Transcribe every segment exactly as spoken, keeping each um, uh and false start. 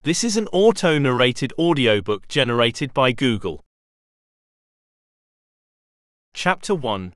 This is an auto-narrated audiobook generated by Google. Chapter one.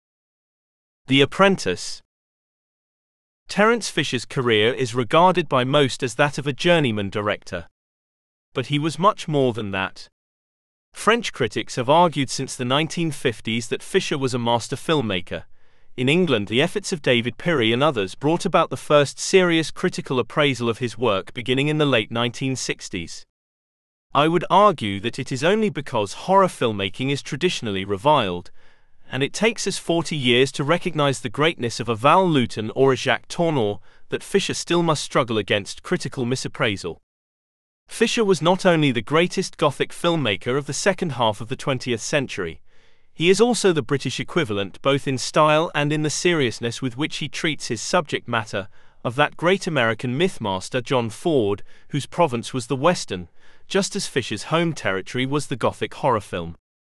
The Apprentice. Terence Fisher's career is regarded by most as that of a journeyman director. But he was much more than that. French critics have argued since the nineteen fifties that Fisher was a master filmmaker. In England, the efforts of David Pirrie and others brought about the first serious critical appraisal of his work beginning in the late nineteen sixties. I would argue that it is only because horror filmmaking is traditionally reviled, and it takes us forty years to recognize the greatness of a Val Lewton or a Jacques Tourneur, that Fisher still must struggle against critical misappraisal. Fisher was not only the greatest Gothic filmmaker of the second half of the twentieth century, he is also the British equivalent both in style and in the seriousness with which he treats his subject matter of that great American mythmaster John Ford, whose province was the Western, just as Fisher's home territory was the Gothic horror film.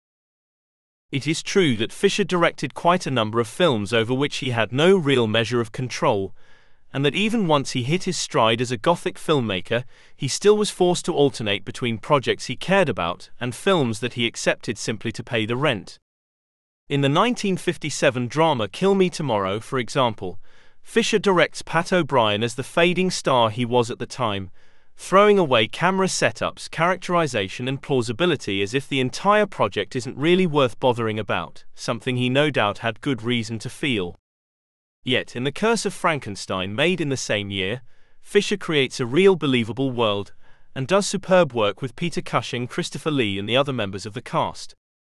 It is true that Fisher directed quite a number of films over which he had no real measure of control, and that even once he hit his stride as a Gothic filmmaker, he still was forced to alternate between projects he cared about and films that he accepted simply to pay the rent. In the nineteen fifty-seven drama Kill Me Tomorrow, for example, Fisher directs Pat O'Brien as the fading star he was at the time, throwing away camera setups, characterization and plausibility as if the entire project isn't really worth bothering about, something he no doubt had good reason to feel. Yet in The Curse of Frankenstein, made in the same year, Fisher creates a real believable world, and does superb work with Peter Cushing, Christopher Lee and the other members of the cast.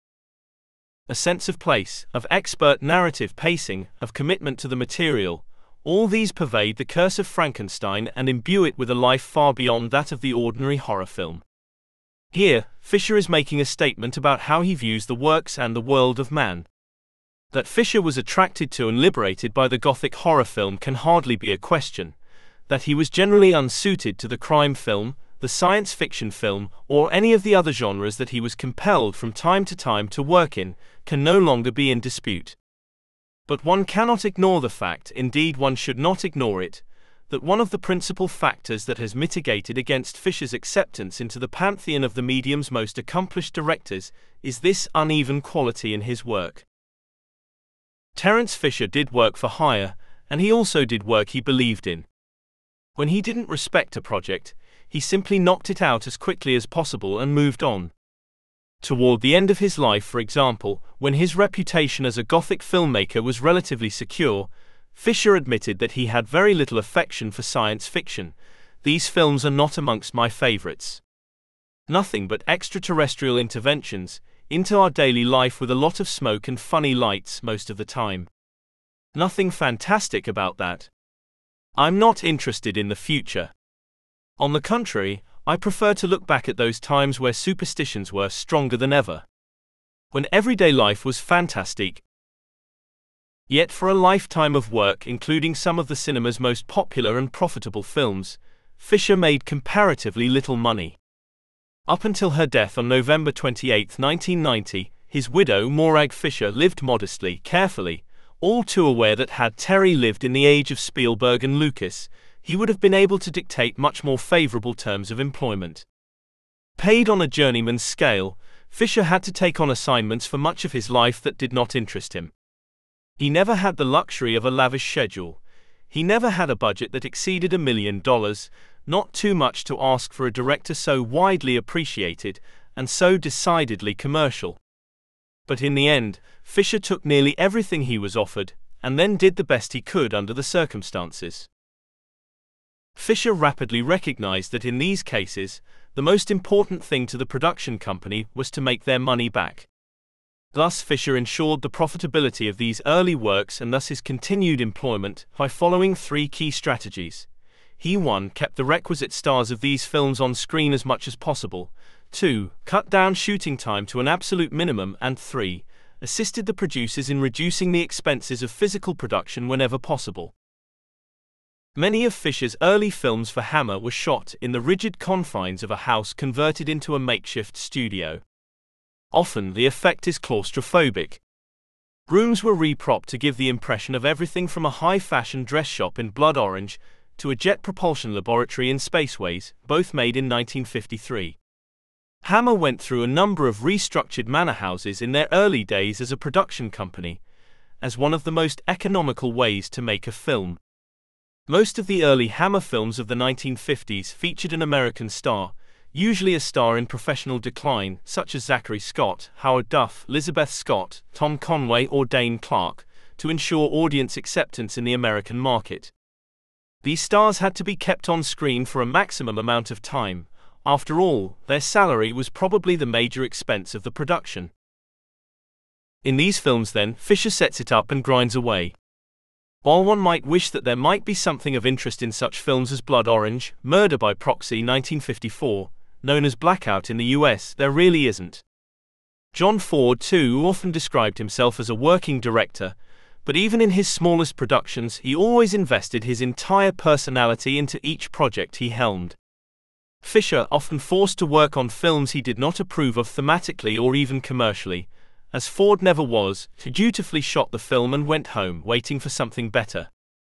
A sense of place, of expert narrative pacing, of commitment to the material, all these pervade The Curse of Frankenstein and imbue it with a life far beyond that of the ordinary horror film. Here, Fisher is making a statement about how he views the works and the world of man. That Fisher was attracted to and liberated by the Gothic horror film can hardly be a question. That he was generally unsuited to the crime film, the science fiction film, or any of the other genres that he was compelled from time to time to work in, can no longer be in dispute. But one cannot ignore the fact, indeed one should not ignore it, that one of the principal factors that has mitigated against Fisher's acceptance into the pantheon of the medium's most accomplished directors is this uneven quality in his work. Terence Fisher did work for hire, and he also did work he believed in. When he didn't respect a project, he simply knocked it out as quickly as possible and moved on. Toward the end of his life, for example, when his reputation as a Gothic filmmaker was relatively secure, Fisher admitted that he had very little affection for science fiction. These films are not amongst my favorites. Nothing but extraterrestrial interventions into our daily life with a lot of smoke and funny lights most of the time. Nothing fantastic about that. I'm not interested in the future. On the contrary, I prefer to look back at those times where superstitions were stronger than ever. When everyday life was fantastic. Yet for a lifetime of work, including some of the cinema's most popular and profitable films, Fisher made comparatively little money. Up until her death on November twenty-eighth, nineteen ninety, his widow Morag Fisher lived modestly, carefully, all too aware that had Terry lived in the age of Spielberg and Lucas, he would have been able to dictate much more favorable terms of employment. Paid on a journeyman's scale, Fisher had to take on assignments for much of his life that did not interest him. He never had the luxury of a lavish schedule. He never had a budget that exceeded a million dollars, not too much to ask for a director so widely appreciated and so decidedly commercial. But in the end, Fisher took nearly everything he was offered, and then did the best he could under the circumstances. Fisher rapidly recognized that in these cases, the most important thing to the production company was to make their money back. Thus Fisher ensured the profitability of these early works and thus his continued employment by following three key strategies. He one kept the requisite stars of these films on screen as much as possible, two cut down shooting time to an absolute minimum, and three assisted the producers in reducing the expenses of physical production whenever possible. Many of Fisher's early films for Hammer were shot in the rigid confines of a house converted into a makeshift studio. Often the effect is claustrophobic. Rooms were repropped to give the impression of everything from a high-fashion dress shop in blood orange to a jet propulsion laboratory in Spaceways, both made in nineteen fifty-three. Hammer went through a number of restructured manor houses in their early days as a production company, as one of the most economical ways to make a film. Most of the early Hammer films of the nineteen fifties featured an American star, usually a star in professional decline, such as Zachary Scott, Howard Duff, Lizabeth Scott, Tom Conway or Dane Clark, to ensure audience acceptance in the American market. These stars had to be kept on screen for a maximum amount of time. After all, their salary was probably the major expense of the production. In these films then, Fisher sets it up and grinds away. While one might wish that there might be something of interest in such films as Blood Orange, Murder by Proxy nineteen fifty-four, known as Blackout in the U S, there really isn't. John Ford, too, often described himself as a working director, but even in his smallest productions he always invested his entire personality into each project he helmed. Fisher, often forced to work on films he did not approve of thematically or even commercially, as Ford never was, dutifully shot the film and went home waiting for something better.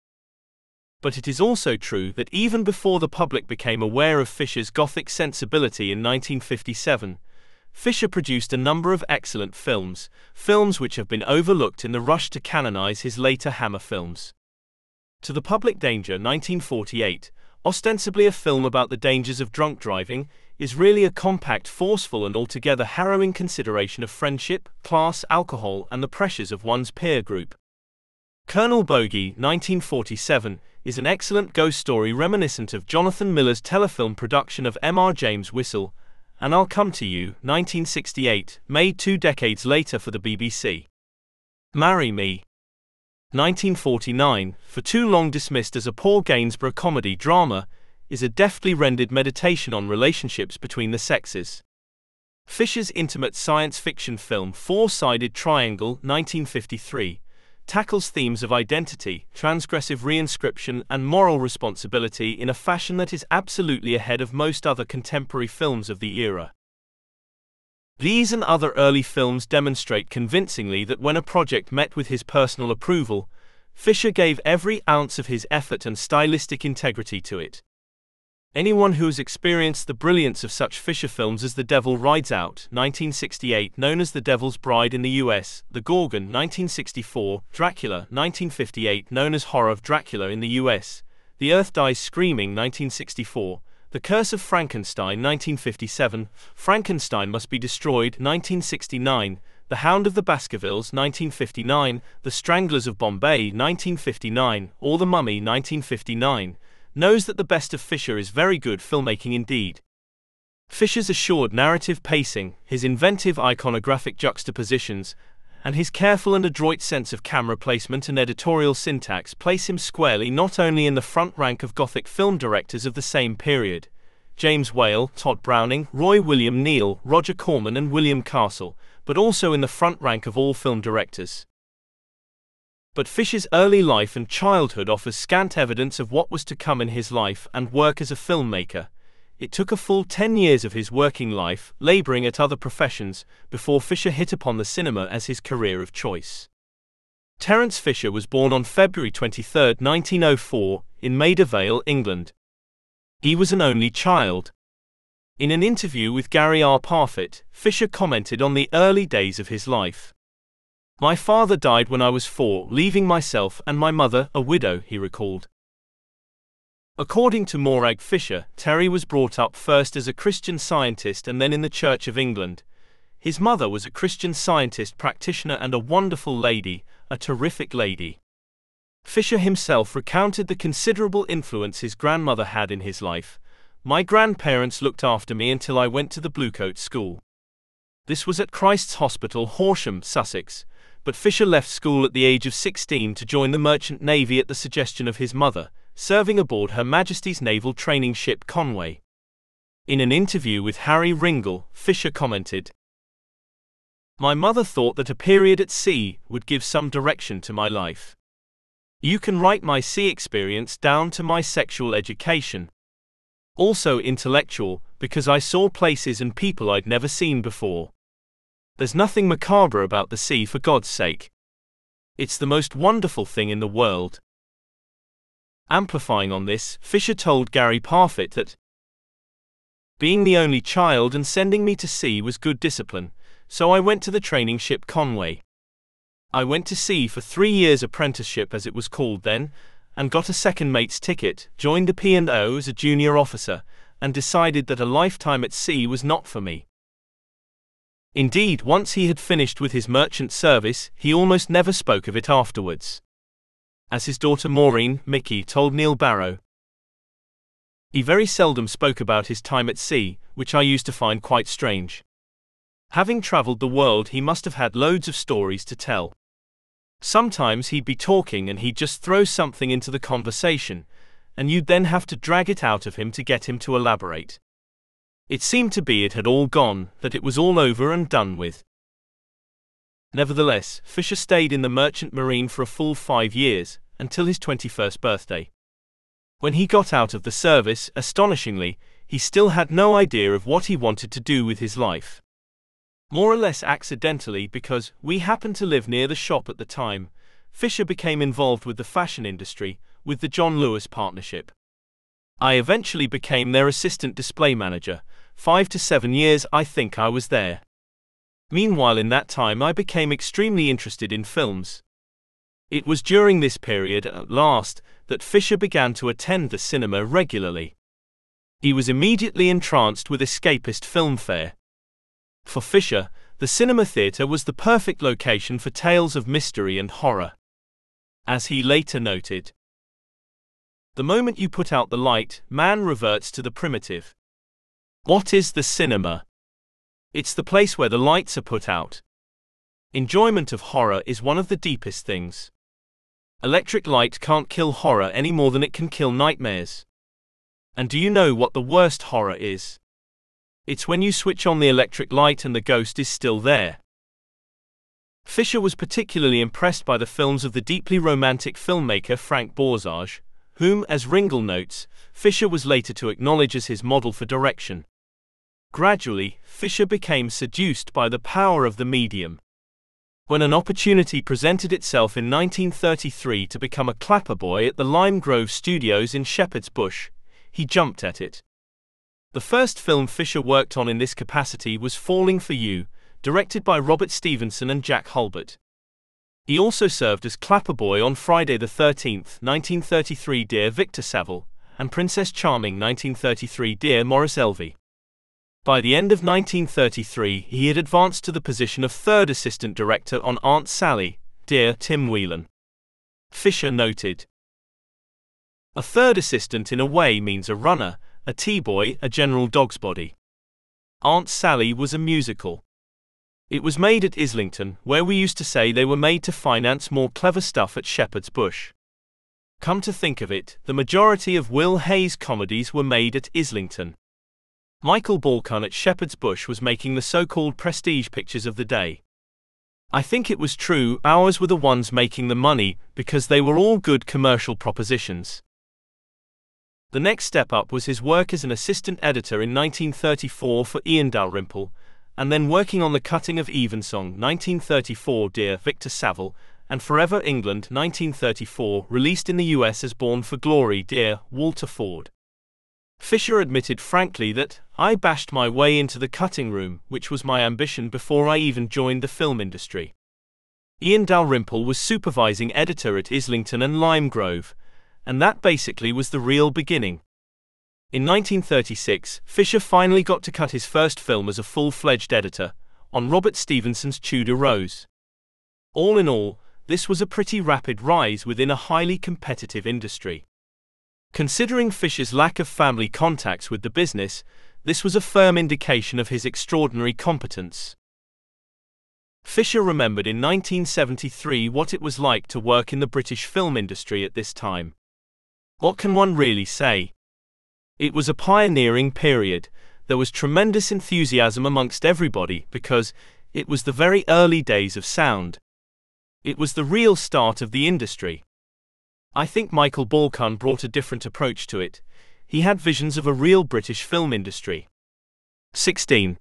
But it is also true that even before the public became aware of Fisher's Gothic sensibility in nineteen fifty-seven, Fisher produced a number of excellent films, films which have been overlooked in the rush to canonize his later Hammer films. To the Public Danger nineteen forty-eight, ostensibly a film about the dangers of drunk driving, is really a compact, forceful and altogether harrowing consideration of friendship, class, alcohol and the pressures of one's peer group. Colonel Bogey nineteen forty-seven is an excellent ghost story reminiscent of Jonathan Miller's telefilm production of M R James Whistle, and I'll Come to You nineteen sixty-eight, made two decades later for the B B C. Marry Me nineteen forty-nine, for too long dismissed as a Paul Gainsborough comedy drama, is a deftly rendered meditation on relationships between the sexes. Fisher's intimate science fiction film Four-Sided Triangle nineteen fifty-three tackles themes of identity, transgressive reinscription and moral responsibility in a fashion that is absolutely ahead of most other contemporary films of the era. These and other early films demonstrate convincingly that when a project met with his personal approval, Fisher gave every ounce of his effort and stylistic integrity to it. Anyone who has experienced the brilliance of such Fisher films as The Devil Rides Out nineteen sixty-eight, known as The Devil's Bride in the U S, The Gorgon nineteen sixty-four, Dracula nineteen fifty-eight, known as Horror of Dracula in the U S, The Earth Dies Screaming nineteen sixty-four, The Curse of Frankenstein nineteen fifty-seven, Frankenstein Must Be Destroyed nineteen sixty-nine, The Hound of the Baskervilles nineteen fifty-nine, The Stranglers of Bombay nineteen fifty-nine, or The Mummy nineteen fifty-nine, knows that the best of Fisher is very good filmmaking indeed. Fisher's assured narrative pacing, his inventive iconographic juxtapositions, and his careful and adroit sense of camera placement and editorial syntax place him squarely not only in the front rank of Gothic film directors of the same period, James Whale, Todd Browning, Roy William Neill, Roger Corman and William Castle, but also in the front rank of all film directors. But Fisher's early life and childhood offers scant evidence of what was to come in his life and work as a filmmaker. It took a full ten years of his working life, laboring at other professions, before Fisher hit upon the cinema as his career of choice. Terence Fisher was born on February twenty-third, nineteen oh four, in Maida Vale, England. He was an only child. In an interview with Gary R. Parfitt, Fisher commented on the early days of his life. "My father died when I was four, leaving myself and my mother a widow," he recalled. According to Morag Fisher, Terry was brought up first as a Christian Scientist and then in the Church of England. His mother was a Christian Scientist practitioner and a wonderful lady, a terrific lady. Fisher himself recounted the considerable influence his grandmother had in his life. "My grandparents looked after me until I went to the Bluecoat School. This was at Christ's Hospital, Horsham, Sussex, but Fisher left school at the age of sixteen to join the Merchant Navy at the suggestion of his mother, serving aboard Her Majesty's naval training ship Conway." In an interview with Harry Ringle, Fisher commented, "My mother thought that a period at sea would give some direction to my life. You can write my sea experience down to my sexual education. Also intellectual, because I saw places and people I'd never seen before. There's nothing macabre about the sea, for God's sake. It's the most wonderful thing in the world." Amplifying on this, Fisher told Gary Parfitt that being the only child and sending me to sea was good discipline, so I went to the training ship Conway. I went to sea for three years apprenticeship as it was called then, and got a second mate's ticket, joined the P and O as a junior officer, and decided that a lifetime at sea was not for me. Indeed, once he had finished with his merchant service, he almost never spoke of it afterwards. As his daughter Maureen, Mickey, told Neil Barrow, he very seldom spoke about his time at sea, which I used to find quite strange. Having travelled the world, he must have had loads of stories to tell. Sometimes he'd be talking and he'd just throw something into the conversation, and you'd then have to drag it out of him to get him to elaborate. It seemed to be it had all gone, that it was all over and done with. Nevertheless, Fisher stayed in the Merchant Marine for a full five years, until his twenty-first birthday. When he got out of the service, astonishingly, he still had no idea of what he wanted to do with his life. More or less accidentally, because we happened to live near the shop at the time, Fisher became involved with the fashion industry, with the John Lewis partnership. I eventually became their assistant display manager. Five to seven years I think I was there. Meanwhile, in that time I became extremely interested in films. It was during this period, at last, that Fisher began to attend the cinema regularly. He was immediately entranced with escapist film fare. For Fisher, the cinema theatre was the perfect location for tales of mystery and horror. As he later noted, "The moment you put out the light, man reverts to the primitive. What is the cinema? It's the place where the lights are put out. Enjoyment of horror is one of the deepest things. Electric light can't kill horror any more than it can kill nightmares. And do you know what the worst horror is? It's when you switch on the electric light and the ghost is still there." Fisher was particularly impressed by the films of the deeply romantic filmmaker Frank Borzage, whom, as Ringel notes, Fisher was later to acknowledge as his model for direction. Gradually, Fisher became seduced by the power of the medium. When an opportunity presented itself in nineteen thirty-three to become a clapper boy at the Lime Grove Studios in Shepherd's Bush, he jumped at it. The first film Fisher worked on in this capacity was Falling for You, directed by Robert Stevenson and Jack Hulbert. He also served as clapper boy on Friday the thirteenth, nineteen thirty-three, Dear Victor Saville, and Princess Charming, nineteen thirty-three, Dear Maurice Elvey. By the end of nineteen thirty-three, he had advanced to the position of third assistant director on Aunt Sally, Dear Tim Whelan. Fisher noted, "A third assistant in a way means a runner, a T-boy, a general dog's body. Aunt Sally was a musical. It was made at Islington, where we used to say they were made to finance more clever stuff at Shepherd's Bush. Come to think of it, the majority of Will Hayes' comedies were made at Islington. Michael Balcon at Shepherd's Bush was making the so-called prestige pictures of the day. I think it was true, ours were the ones making the money, because they were all good commercial propositions." The next step up was his work as an assistant editor in nineteen thirty-four for Ian Dalrymple, and then working on The Cutting of Evensong, nineteen thirty-four, Dear Victor Saville, and Forever England, nineteen thirty-four, released in the U S as Born for Glory, Dear Walter Ford. Fisher admitted frankly that, "I bashed my way into the cutting room, which was my ambition before I even joined the film industry." Ian Dalrymple was supervising editor at Islington and Lime Grove, and that basically was the real beginning. In nineteen thirty-six, Fisher finally got to cut his first film as a full-fledged editor, on Robert Stevenson's Tudor Rose. All in all, this was a pretty rapid rise within a highly competitive industry. Considering Fisher's lack of family contacts with the business, this was a firm indication of his extraordinary competence. Fisher remembered in nineteen seventy-three what it was like to work in the British film industry at this time. What can one really say? It was a pioneering period. There was tremendous enthusiasm amongst everybody because it was the very early days of sound. It was the real start of the industry. I think Michael Balcon brought a different approach to it. He had visions of a real British film industry. sixteen.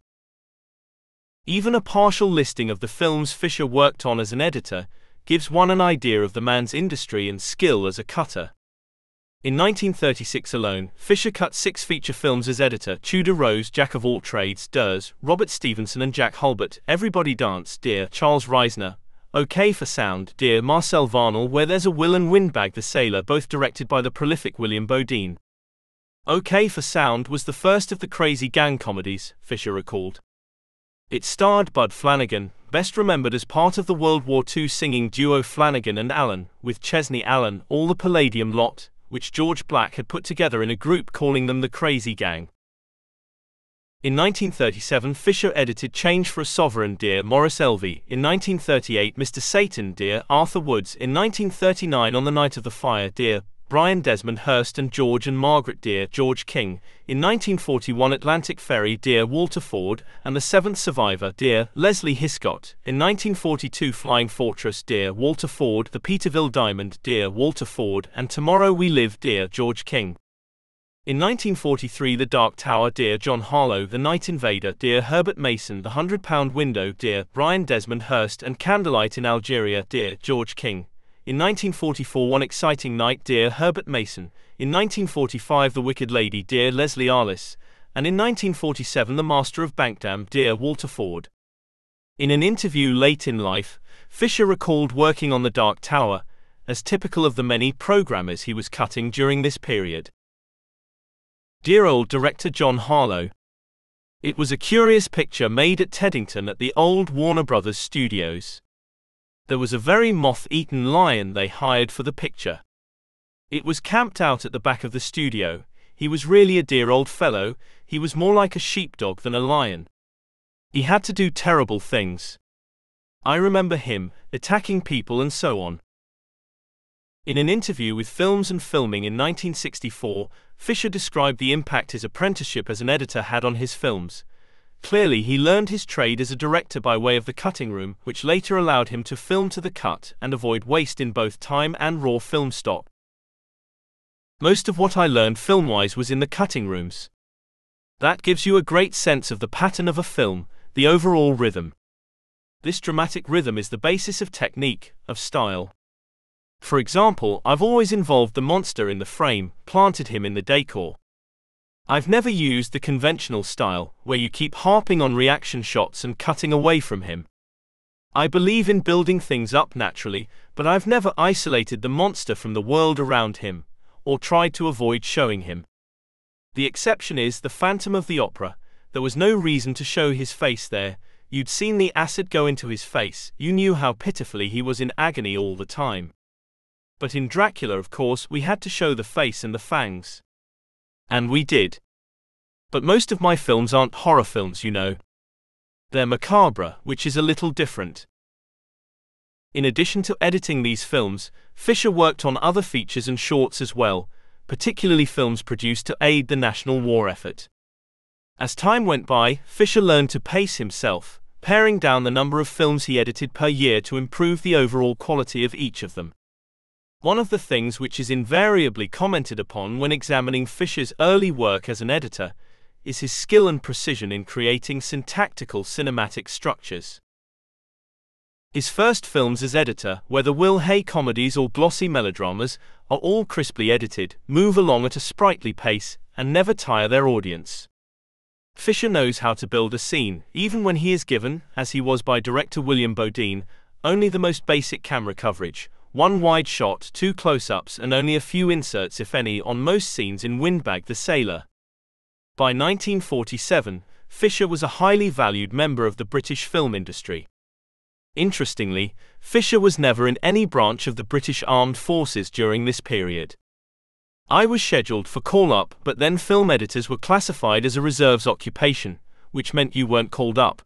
Even a partial listing of the films Fisher worked on as an editor gives one an idea of the man's industry and skill as a cutter. In nineteen thirty-six alone, Fisher cut six feature films as editor: Tudor Rose, Jack of All Trades, Durs, Robert Stevenson and Jack Hulbert, Everybody Dance, Dear Charles Reisner, OK for Sound, Dear Marcel Varnell, Where There's a Will and Windbag the Sailor, both directed by the prolific William Bodine. OK for Sound was the first of the crazy gang comedies, Fisher recalled. It starred Bud Flanagan, best remembered as part of the World War Two singing duo Flanagan and Allen, with Chesney Allen, all the Palladium lot, which George Black had put together in a group calling them the Crazy Gang. In nineteen thirty-seven, Fisher edited Change for a Sovereign, Dear Maurice Elvey. In nineteen thirty-eight, Mister Satan, Dear Arthur Woods. In nineteen thirty-nine, On the Night of the Fire, Dear Brian Desmond Hurst and George and Margaret, Dear George King. In nineteen forty-one, Atlantic Ferry, Dear Walter Ford, and The Seventh Survivor, Dear Leslie Hiscott. In nineteen forty-two, Flying Fortress, Dear Walter Ford, The Peterville Diamond, Dear Walter Ford, and Tomorrow We Live, Dear George King. In nineteen forty-three, The Dark Tower, Dear John Harlow, The Night Invader, Dear Herbert Mason, The Hundred Pound Window, Dear Brian Desmond Hurst, and Candlelight in Algeria, Dear George King. In nineteen forty-four, One Exciting Night, Dear Herbert Mason. In nineteen forty-five, The Wicked Lady, Dear Leslie Arliss. And in nineteen forty-seven, The Master of Bankdam, Dear Walter Ford. In an interview late in life, Fisher recalled working on The Dark Tower, as typical of the many programmers he was cutting during this period. Dear old director John Harlow. It was a curious picture made at Teddington at the old Warner Brothers studios. There was a very moth-eaten lion they hired for the picture. It was camped out at the back of the studio. He was really a dear old fellow. He was more like a sheepdog than a lion. He had to do terrible things. I remember him, attacking people and so on. In an interview with Films and Filming in nineteen sixty-four, Fisher described the impact his apprenticeship as an editor had on his films. Clearly, he learned his trade as a director by way of the cutting room, which later allowed him to film to the cut and avoid waste in both time and raw film stock. Most of what I learned film-wise was in the cutting rooms. That gives you a great sense of the pattern of a film, the overall rhythm. This dramatic rhythm is the basis of technique, of style. For example, I've always involved the monster in the frame, planted him in the decor. I've never used the conventional style, where you keep harping on reaction shots and cutting away from him. I believe in building things up naturally, but I've never isolated the monster from the world around him, or tried to avoid showing him. The exception is The Phantom of the Opera. There was no reason to show his face there. You'd seen the acid go into his face, you knew how pitifully he was in agony all the time. But in Dracula, of course, we had to show the face and the fangs. And we did. But most of my films aren't horror films, you know. They're macabre, which is a little different. In addition to editing these films, Fisher worked on other features and shorts as well, particularly films produced to aid the national war effort. As time went by, Fisher learned to pace himself, paring down the number of films he edited per year to improve the overall quality of each of them. One of the things which is invariably commented upon when examining Fisher's early work as an editor is his skill and precision in creating syntactical cinematic structures. His first films as editor, whether Will Hay comedies or glossy melodramas, are all crisply edited, move along at a sprightly pace, and never tire their audience. Fisher knows how to build a scene, even when he is given, as he was by director William Bodine, only the most basic camera coverage. One wide shot, two close-ups, and only a few inserts, if any, on most scenes in Windbag the Sailor. By nineteen forty-seven, Fisher was a highly valued member of the British film industry. Interestingly, Fisher was never in any branch of the British Armed Forces during this period. I was scheduled for call-up, but then film editors were classified as a reserves occupation, which meant you weren't called up.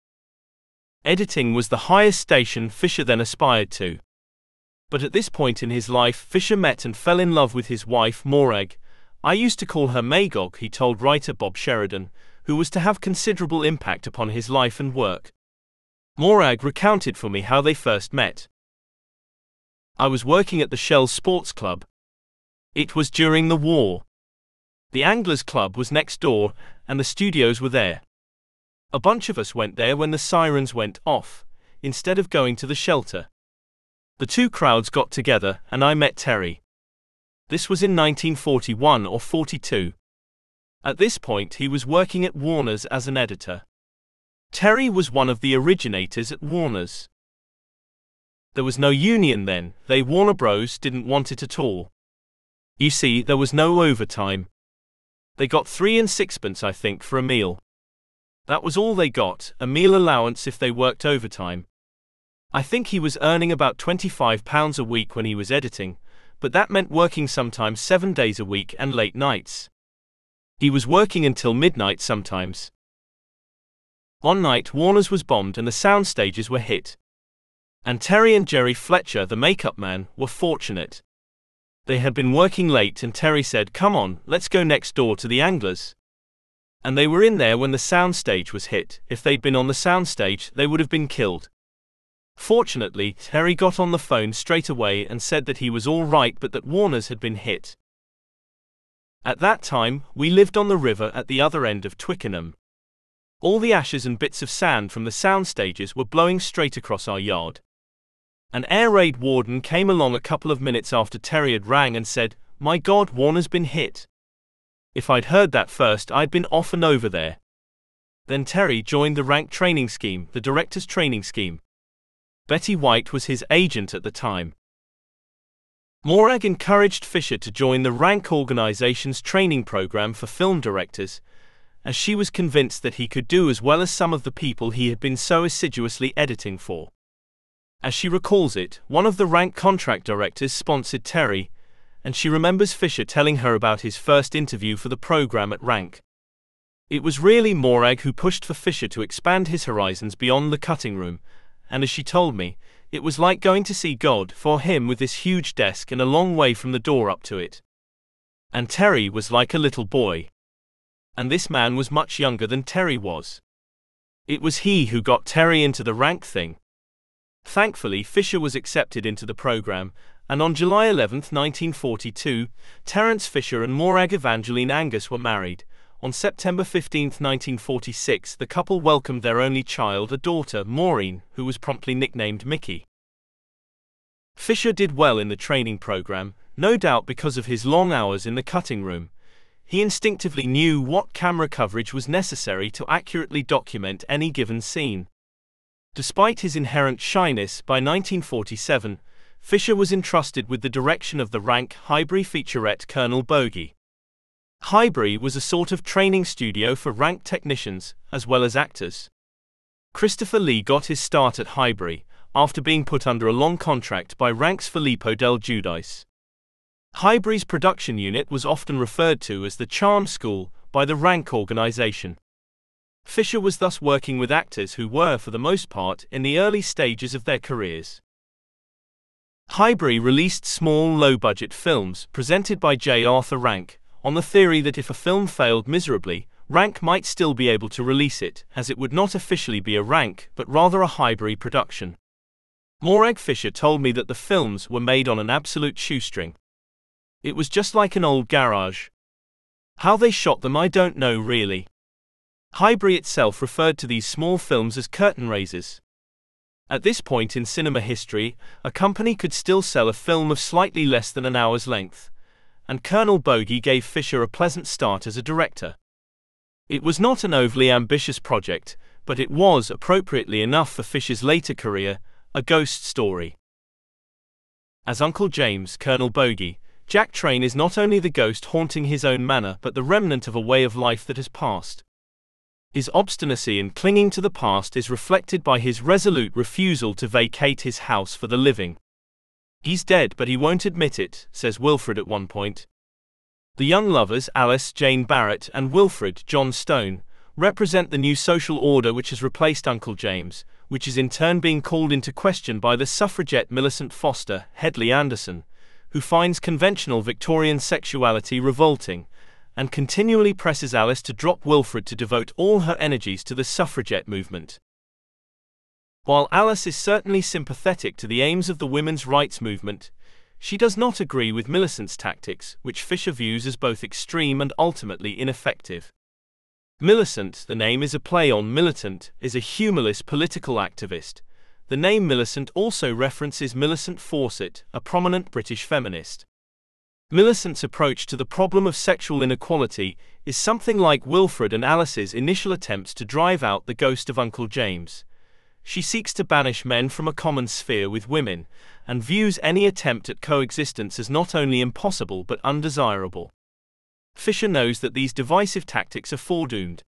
Editing was the highest station Fisher then aspired to. But at this point in his life, Fisher met and fell in love with his wife, Morag. I used to call her Magog, he told writer Bob Sheridan, who was to have considerable impact upon his life and work. Morag recounted for me how they first met. I was working at the Shell Sports Club. It was during the war. The Anglers Club was next door, and the studios were there. A bunch of us went there when the sirens went off, instead of going to the shelter. The two crowds got together, and I met Terry. This was in nineteen forty-one or forty-two. At this point he was working at Warner's as an editor. Terry was one of the originators at Warner's. There was no union then, they Warner Bros. Didn't want it at all. You see, there was no overtime. They got three and sixpence I think for a meal. That was all they got, a meal allowance if they worked overtime. I think he was earning about twenty-five pounds a week when he was editing, but that meant working sometimes seven days a week and late nights. He was working until midnight sometimes. One night Warner's was bombed and the sound stages were hit. And Terry and Jerry Fletcher, the makeup man, were fortunate. They had been working late and Terry said, "Come on, let's go next door to the Anglers." And they were in there when the soundstage was hit. If they'd been on the soundstage, they would have been killed. Fortunately, Terry got on the phone straight away and said that he was all right but that Warner's had been hit. At that time, we lived on the river at the other end of Twickenham. All the ashes and bits of sand from the soundstages were blowing straight across our yard. An air raid warden came along a couple of minutes after Terry had rang and said, "My God, Warner's been hit." If I'd heard that first, I'd been off and over there. Then Terry joined the rank training scheme, the director's training scheme. Betty White was his agent at the time. Morag encouraged Fisher to join the rank organization's training program for film directors, as she was convinced that he could do as well as some of the people he had been so assiduously editing for. As she recalls it, one of the rank contract directors sponsored Terry, and she remembers Fisher telling her about his first interview for the program at rank. It was really Morag who pushed for Fisher to expand his horizons beyond the cutting room, and as she told me, it was like going to see God for him with this huge desk and a long way from the door up to it. And Terry was like a little boy. And this man was much younger than Terry was. It was he who got Terry into the rank thing. Thankfully, Fisher was accepted into the program, and on July eleventh, nineteen forty-two, Terence Fisher and Morag Evangeline Angus were married. On September fifteenth, nineteen forty-six, the couple welcomed their only child, a daughter, Maureen, who was promptly nicknamed Mickey. Fisher did well in the training program, no doubt because of his long hours in the cutting room. He instinctively knew what camera coverage was necessary to accurately document any given scene. Despite his inherent shyness, by nineteen forty-seven, Fisher was entrusted with the direction of the rank Highbury featurette Colonel Bogey. Highbury was a sort of training studio for rank technicians, as well as actors. Christopher Lee got his start at Highbury, after being put under a long contract by Rank's Filippo del Giudice. Highbury's production unit was often referred to as the Charm School by the rank organization. Fisher was thus working with actors who were, for the most part, in the early stages of their careers. Highbury released small, low-budget films, presented by J. Arthur Rank, on the theory that if a film failed miserably, Rank might still be able to release it, as it would not officially be a Rank, but rather a Highbury production. Morag Fisher told me that the films were made on an absolute shoestring. It was just like an old garage. How they shot them I don't know really. Highbury itself referred to these small films as curtain raisers. At this point in cinema history, a company could still sell a film of slightly less than an hour's length, and Colonel Bogey gave Fisher a pleasant start as a director. It was not an overly ambitious project, but it was, appropriately enough for Fisher's later career, a ghost story. As Uncle James, Colonel Bogey, Jack Train is not only the ghost haunting his own manor but the remnant of a way of life that has passed. His obstinacy in clinging to the past is reflected by his resolute refusal to vacate his house for the living. "He's dead but he won't admit it," says Wilfred at one point. The young lovers, Alice Jane Barrett and Wilfred John Stone, represent the new social order which has replaced Uncle James, which is in turn being called into question by the suffragette Millicent Foster, Hedley Anderson, who finds conventional Victorian sexuality revolting, and continually presses Alice to drop Wilfred to devote all her energies to the suffragette movement. While Alice is certainly sympathetic to the aims of the women's rights movement, she does not agree with Millicent's tactics, which Fisher views as both extreme and ultimately ineffective. Millicent, the name is a play on militant, is a humorless political activist. The name Millicent also references Millicent Fawcett, a prominent British feminist. Millicent's approach to the problem of sexual inequality is something like Wilfred and Alice's initial attempts to drive out the ghost of Uncle James. She seeks to banish men from a common sphere with women, and views any attempt at coexistence as not only impossible but undesirable. Fisher knows that these divisive tactics are foredoomed.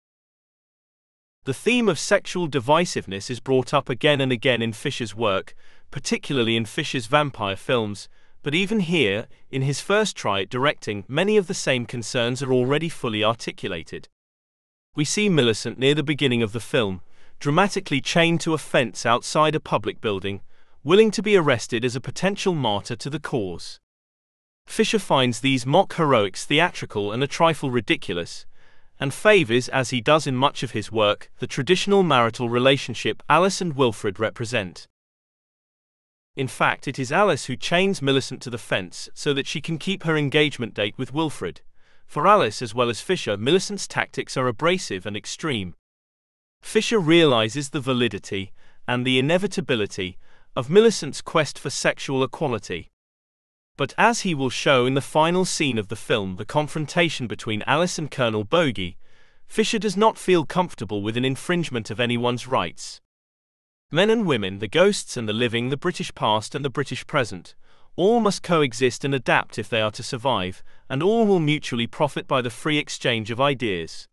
The theme of sexual divisiveness is brought up again and again in Fisher's work, particularly in Fisher's vampire films, but even here, in his first try at directing, many of the same concerns are already fully articulated. We see Millicent near the beginning of the film, dramatically chained to a fence outside a public building, willing to be arrested as a potential martyr to the cause. Fisher finds these mock heroics theatrical and a trifle ridiculous, and favors, as he does in much of his work, the traditional marital relationship Alice and Wilfred represent. In fact, it is Alice who chains Millicent to the fence so that she can keep her engagement date with Wilfred. For Alice as well as Fisher, Millicent's tactics are abrasive and extreme. Fisher realizes the validity, and the inevitability, of Millicent's quest for sexual equality. But as he will show in the final scene of the film, the confrontation between Alice and Colonel Bogey, Fisher does not feel comfortable with an infringement of anyone's rights. Men and women, the ghosts and the living, the British past and the British present, all must coexist and adapt if they are to survive, and all will mutually profit by the free exchange of ideas.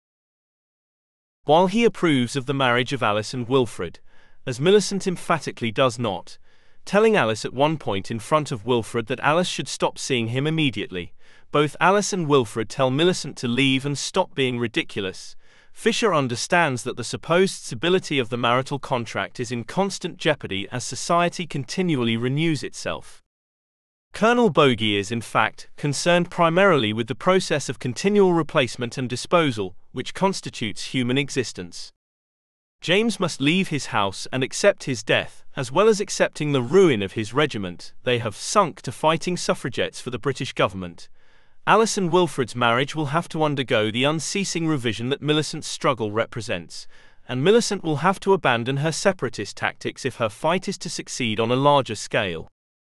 While he approves of the marriage of Alice and Wilfred, as Millicent emphatically does not, telling Alice at one point in front of Wilfred that Alice should stop seeing him immediately, both Alice and Wilfred tell Millicent to leave and stop being ridiculous. Fisher understands that the supposed stability of the marital contract is in constant jeopardy as society continually renews itself. Colonel Bogey is, in fact, concerned primarily with the process of continual replacement and disposal, which constitutes human existence. James must leave his house and accept his death, as well as accepting the ruin of his regiment. They have sunk to fighting suffragettes for the British government. Alice and Wilfred's marriage will have to undergo the unceasing revision that Millicent's struggle represents, and Millicent will have to abandon her separatist tactics if her fight is to succeed on a larger scale.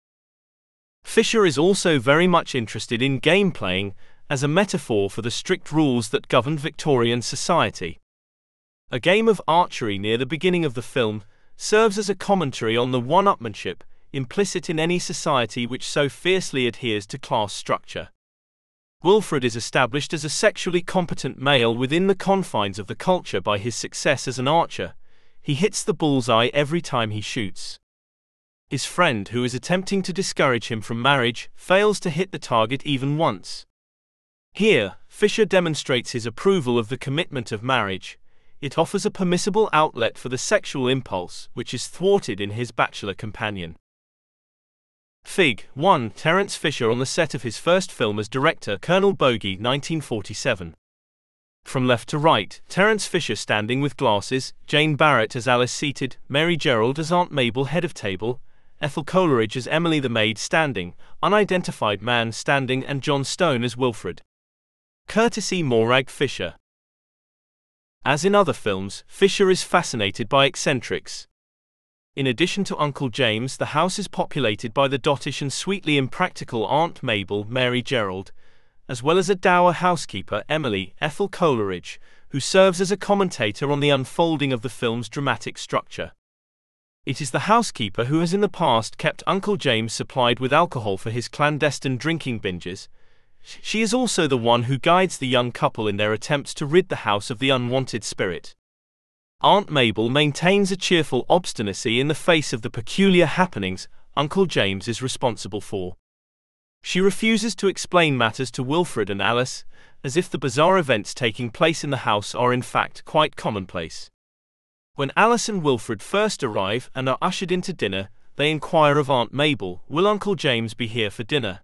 Fisher is also very much interested in game playing as a metaphor for the strict rules that governed Victorian society. A game of archery near the beginning of the film serves as a commentary on the one-upmanship implicit in any society which so fiercely adheres to class structure. Wilfred is established as a sexually competent male within the confines of the culture by his success as an archer. He hits the bullseye every time he shoots. His friend, who is attempting to discourage him from marriage, fails to hit the target even once. Here, Fisher demonstrates his approval of the commitment of marriage. It offers a permissible outlet for the sexual impulse, which is thwarted in his bachelor companion. Fig. one. Terence Fisher on the set of his first film as director, Colonel Bogey, nineteen forty-seven. From left to right, Terence Fisher standing with glasses, Jane Barrett as Alice seated, Mary Gerald as Aunt Mabel head of table, Ethel Coleridge as Emily the maid standing, unidentified man standing, and John Stone as Wilfred. Courtesy Morag Fisher. As in other films, Fisher is fascinated by eccentrics. In addition to Uncle James, the house is populated by the dottish and sweetly impractical Aunt Mabel, Mary Gerald, as well as a dour housekeeper, Emily, Ethel Coleridge, who serves as a commentator on the unfolding of the film's dramatic structure. It is the housekeeper who has in the past kept Uncle James supplied with alcohol for his clandestine drinking binges. She is also the one who guides the young couple in their attempts to rid the house of the unwanted spirit. Aunt Mabel maintains a cheerful obstinacy in the face of the peculiar happenings Uncle James is responsible for. She refuses to explain matters to Wilfred and Alice, as if the bizarre events taking place in the house are in fact quite commonplace. When Alice and Wilfred first arrive and are ushered into dinner, they inquire of Aunt Mabel, "Will Uncle James be here for dinner?"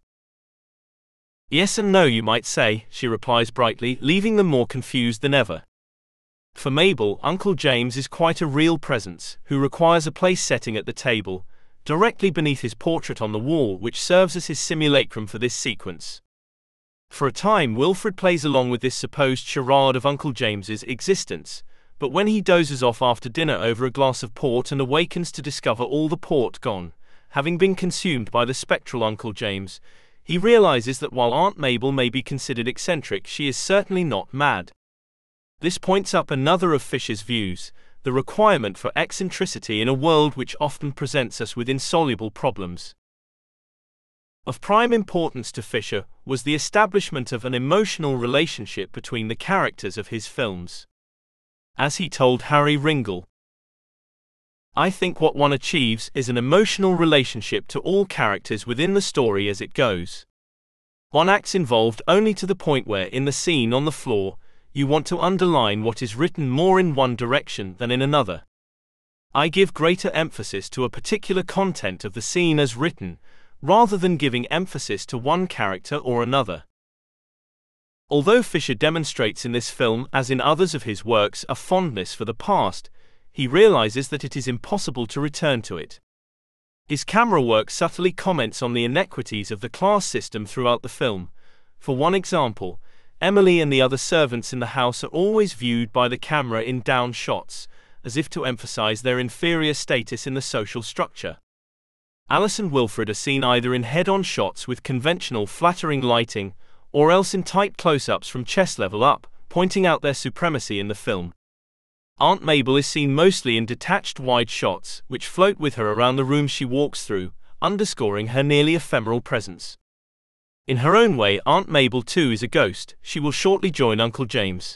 "Yes and no, you might say," she replies brightly, leaving them more confused than ever. For Mabel, Uncle James is quite a real presence, who requires a place setting at the table, directly beneath his portrait on the wall, which serves as his simulacrum for this sequence. For a time, Wilfred plays along with this supposed charade of Uncle James's existence, but when he dozes off after dinner over a glass of port and awakens to discover all the port gone, having been consumed by the spectral Uncle James, he realizes that while Aunt Mabel may be considered eccentric, she is certainly not mad. This points up another of Fisher's views, the requirement for eccentricity in a world which often presents us with insoluble problems. Of prime importance to Fisher was the establishment of an emotional relationship between the characters of his films. As he told Harry Ringle, "I think what one achieves is an emotional relationship to all characters within the story as it goes. One acts involved only to the point where, in the scene on the floor, you want to underline what is written more in one direction than in another. I give greater emphasis to a particular content of the scene as written, rather than giving emphasis to one character or another." Although Fisher demonstrates in this film, as in others of his works, a fondness for the past, he realizes that it is impossible to return to it. His camera work subtly comments on the inequities of the class system throughout the film. For one example, Emily and the other servants in the house are always viewed by the camera in down shots, as if to emphasize their inferior status in the social structure. Alice and Wilfred are seen either in head-on shots with conventional flattering lighting, or else in tight close-ups from chest level up, pointing out their supremacy in the film. Aunt Mabel is seen mostly in detached wide shots, which float with her around the room she walks through, underscoring her nearly ephemeral presence. In her own way, Aunt Mabel too is a ghost. She will shortly join Uncle James.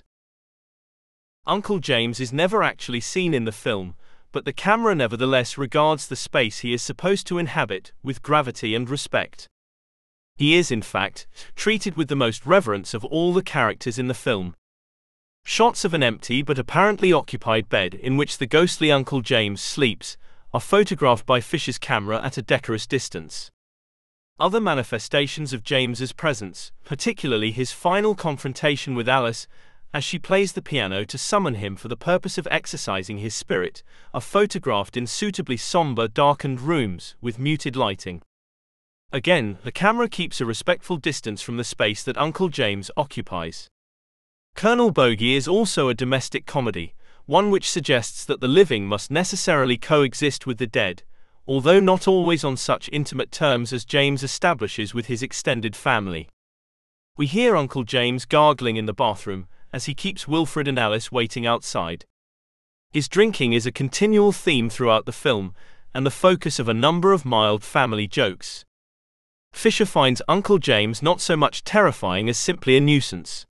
Uncle James is never actually seen in the film, but the camera nevertheless regards the space he is supposed to inhabit with gravity and respect. He is, in fact, treated with the most reverence of all the characters in the film. Shots of an empty but apparently occupied bed in which the ghostly Uncle James sleeps are photographed by Fisher's camera at a decorous distance. Other manifestations of James's presence, particularly his final confrontation with Alice as she plays the piano to summon him for the purpose of exercising his spirit, are photographed in suitably somber, darkened rooms with muted lighting. Again, the camera keeps a respectful distance from the space that Uncle James occupies. Colonel Bogey is also a domestic comedy, one which suggests that the living must necessarily coexist with the dead, although not always on such intimate terms as James establishes with his extended family. We hear Uncle James gargling in the bathroom, as he keeps Wilfred and Alice waiting outside. His drinking is a continual theme throughout the film, and the focus of a number of mild family jokes. Fisher finds Uncle James not so much terrifying as simply a nuisance.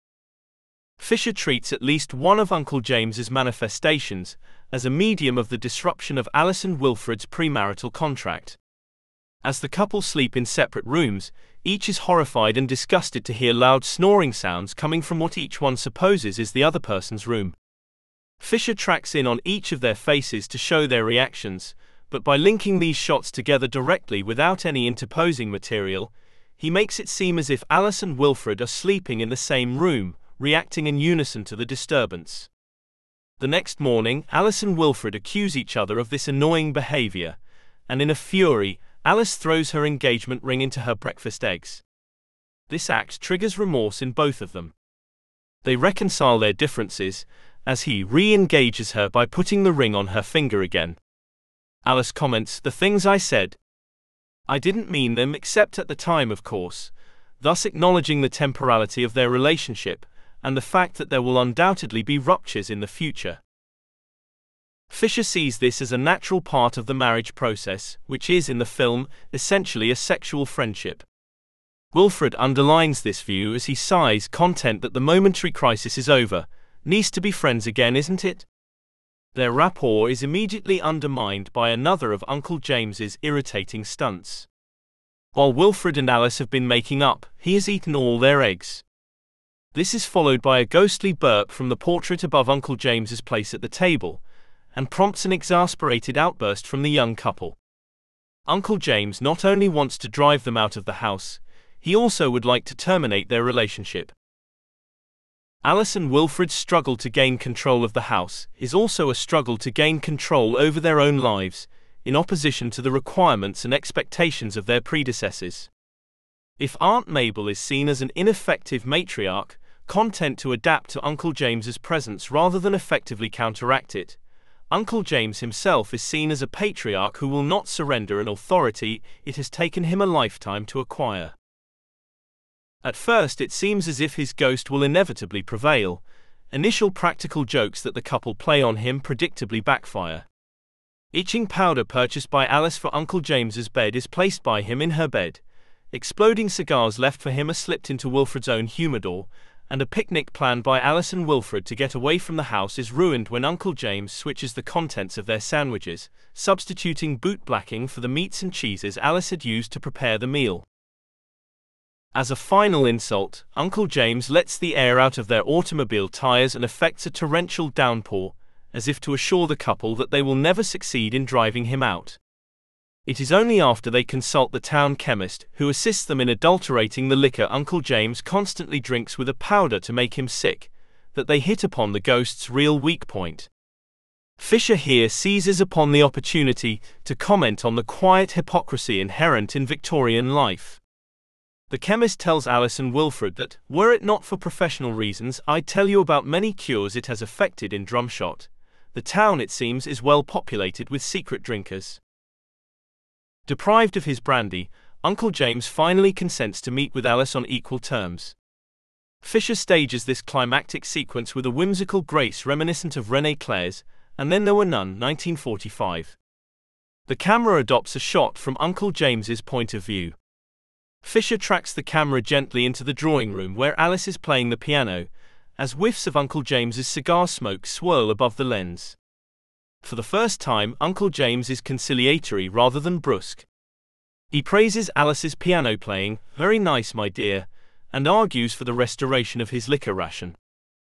Fisher treats at least one of Uncle James's manifestations as a medium of the disruption of Alice and Wilfred's premarital contract. As the couple sleep in separate rooms, each is horrified and disgusted to hear loud snoring sounds coming from what each one supposes is the other person's room. Fisher tracks in on each of their faces to show their reactions, but by linking these shots together directly without any interposing material, he makes it seem as if Alice and Wilfred are sleeping in the same room, reacting in unison to the disturbance. The next morning, Alice and Wilfred accuse each other of this annoying behavior, and in a fury, Alice throws her engagement ring into her breakfast eggs. This act triggers remorse in both of them. They reconcile their differences, as he re-engages her by putting the ring on her finger again. Alice comments, "The things I said. I didn't mean them except at the time, of course," thus acknowledging the temporality of their relationship, and the fact that there will undoubtedly be ruptures in the future. Fisher sees this as a natural part of the marriage process, which is, in the film, essentially a sexual friendship. Wilfred underlines this view as he sighs, content that the momentary crisis is over. Needs to be friends again, isn't it? Their rapport is immediately undermined by another of Uncle James's irritating stunts. While Wilfred and Alice have been making up, he has eaten all their eggs. This is followed by a ghostly burp from the portrait above Uncle James's place at the table, and prompts an exasperated outburst from the young couple. Uncle James not only wants to drive them out of the house, he also would like to terminate their relationship. Alice and Wilfred's struggle to gain control of the house is also a struggle to gain control over their own lives, in opposition to the requirements and expectations of their predecessors. If Aunt Mabel is seen as an ineffective matriarch, content to adapt to Uncle James's presence rather than effectively counteract it, Uncle James himself is seen as a patriarch who will not surrender an authority it has taken him a lifetime to acquire. At first it seems as if his ghost will inevitably prevail. Initial practical jokes that the couple play on him predictably backfire. Itching powder purchased by Alice for Uncle James's bed is placed by him in her bed. Exploding cigars left for him are slipped into Wilfred's own humidor, and a picnic planned by Alice and Wilfred to get away from the house is ruined when Uncle James switches the contents of their sandwiches, substituting bootblacking for the meats and cheeses Alice had used to prepare the meal. As a final insult, Uncle James lets the air out of their automobile tires and effects a torrential downpour, as if to assure the couple that they will never succeed in driving him out. It is only after they consult the town chemist, who assists them in adulterating the liquor Uncle James constantly drinks with a powder to make him sick, that they hit upon the ghost's real weak point. Fisher here seizes upon the opportunity to comment on the quiet hypocrisy inherent in Victorian life. The chemist tells Alice and Wilfred that, were it not for professional reasons, I'd tell you about many cures it has effected in Drumshot. The town, it seems, is well populated with secret drinkers. Deprived of his brandy, Uncle James finally consents to meet with Alice on equal terms. Fisher stages this climactic sequence with a whimsical grace reminiscent of René Clair's And Then There Were None, nineteen forty-five. The camera adopts a shot from Uncle James's point of view. Fisher tracks the camera gently into the drawing room where Alice is playing the piano, as whiffs of Uncle James's cigar smoke swirl above the lens. For the first time, Uncle James is conciliatory rather than brusque. He praises Alice's piano playing, "Very nice, my dear," and argues for the restoration of his liquor ration.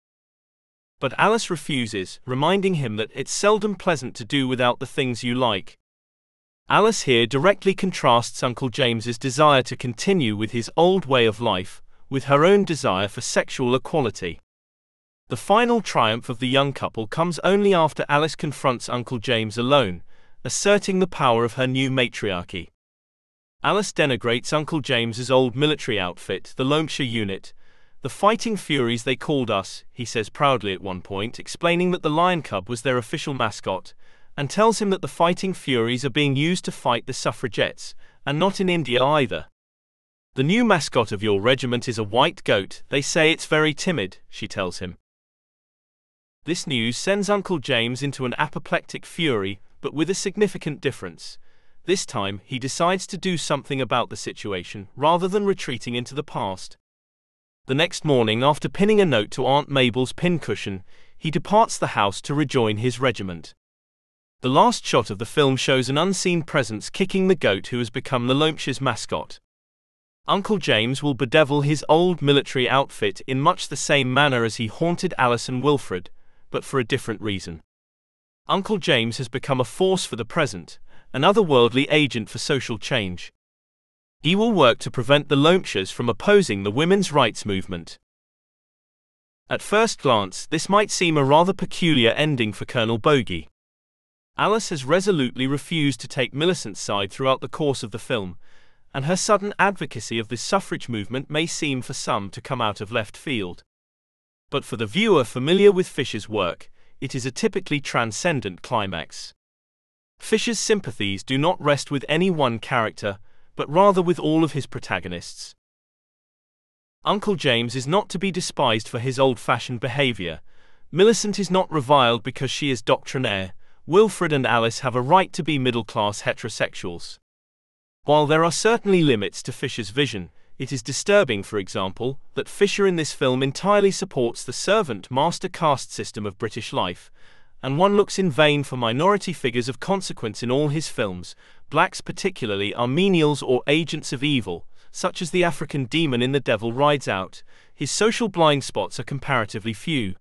But Alice refuses, reminding him that it's seldom pleasant to do without the things you like. Alice here directly contrasts Uncle James's desire to continue with his old way of life, with her own desire for sexual equality. The final triumph of the young couple comes only after Alice confronts Uncle James alone, asserting the power of her new matriarchy. Alice denigrates Uncle James's old military outfit, the Loamshire unit. "The Fighting Furies they called us," he says proudly at one point, explaining that the lion cub was their official mascot, and tells him that the Fighting Furies are being used to fight the suffragettes, and not in India either. "The new mascot of your regiment is a white goat. They say it's very timid," she tells him. This news sends Uncle James into an apoplectic fury, but with a significant difference. This time, he decides to do something about the situation, rather than retreating into the past. The next morning, after pinning a note to Aunt Mabel's pincushion, he departs the house to rejoin his regiment. The last shot of the film shows an unseen presence kicking the goat who has become the Loamshire's mascot. Uncle James will bedevil his old military outfit in much the same manner as he haunted Alice and Wilfred, but for a different reason. Uncle James has become a force for the present, an otherworldly agent for social change. He will work to prevent the Loamshires from opposing the women's rights movement. At first glance, this might seem a rather peculiar ending for Colonel Bogey. Alice has resolutely refused to take Millicent's side throughout the course of the film, and her sudden advocacy of the suffrage movement may seem for some to come out of left field. But for the viewer familiar with Fisher's work, it is a typically transcendent climax. Fisher's sympathies do not rest with any one character, but rather with all of his protagonists. Uncle James is not to be despised for his old-fashioned behavior. Millicent is not reviled because she is doctrinaire. Wilfred and Alice have a right to be middle-class heterosexuals. While there are certainly limits to Fisher's vision, it is disturbing, for example, that Fisher in this film entirely supports the servant-master caste system of British life, and one looks in vain for minority figures of consequence in all his films. Blacks particularly are menials or agents of evil, such as the African demon in The Devil Rides Out. His social blind spots are comparatively few.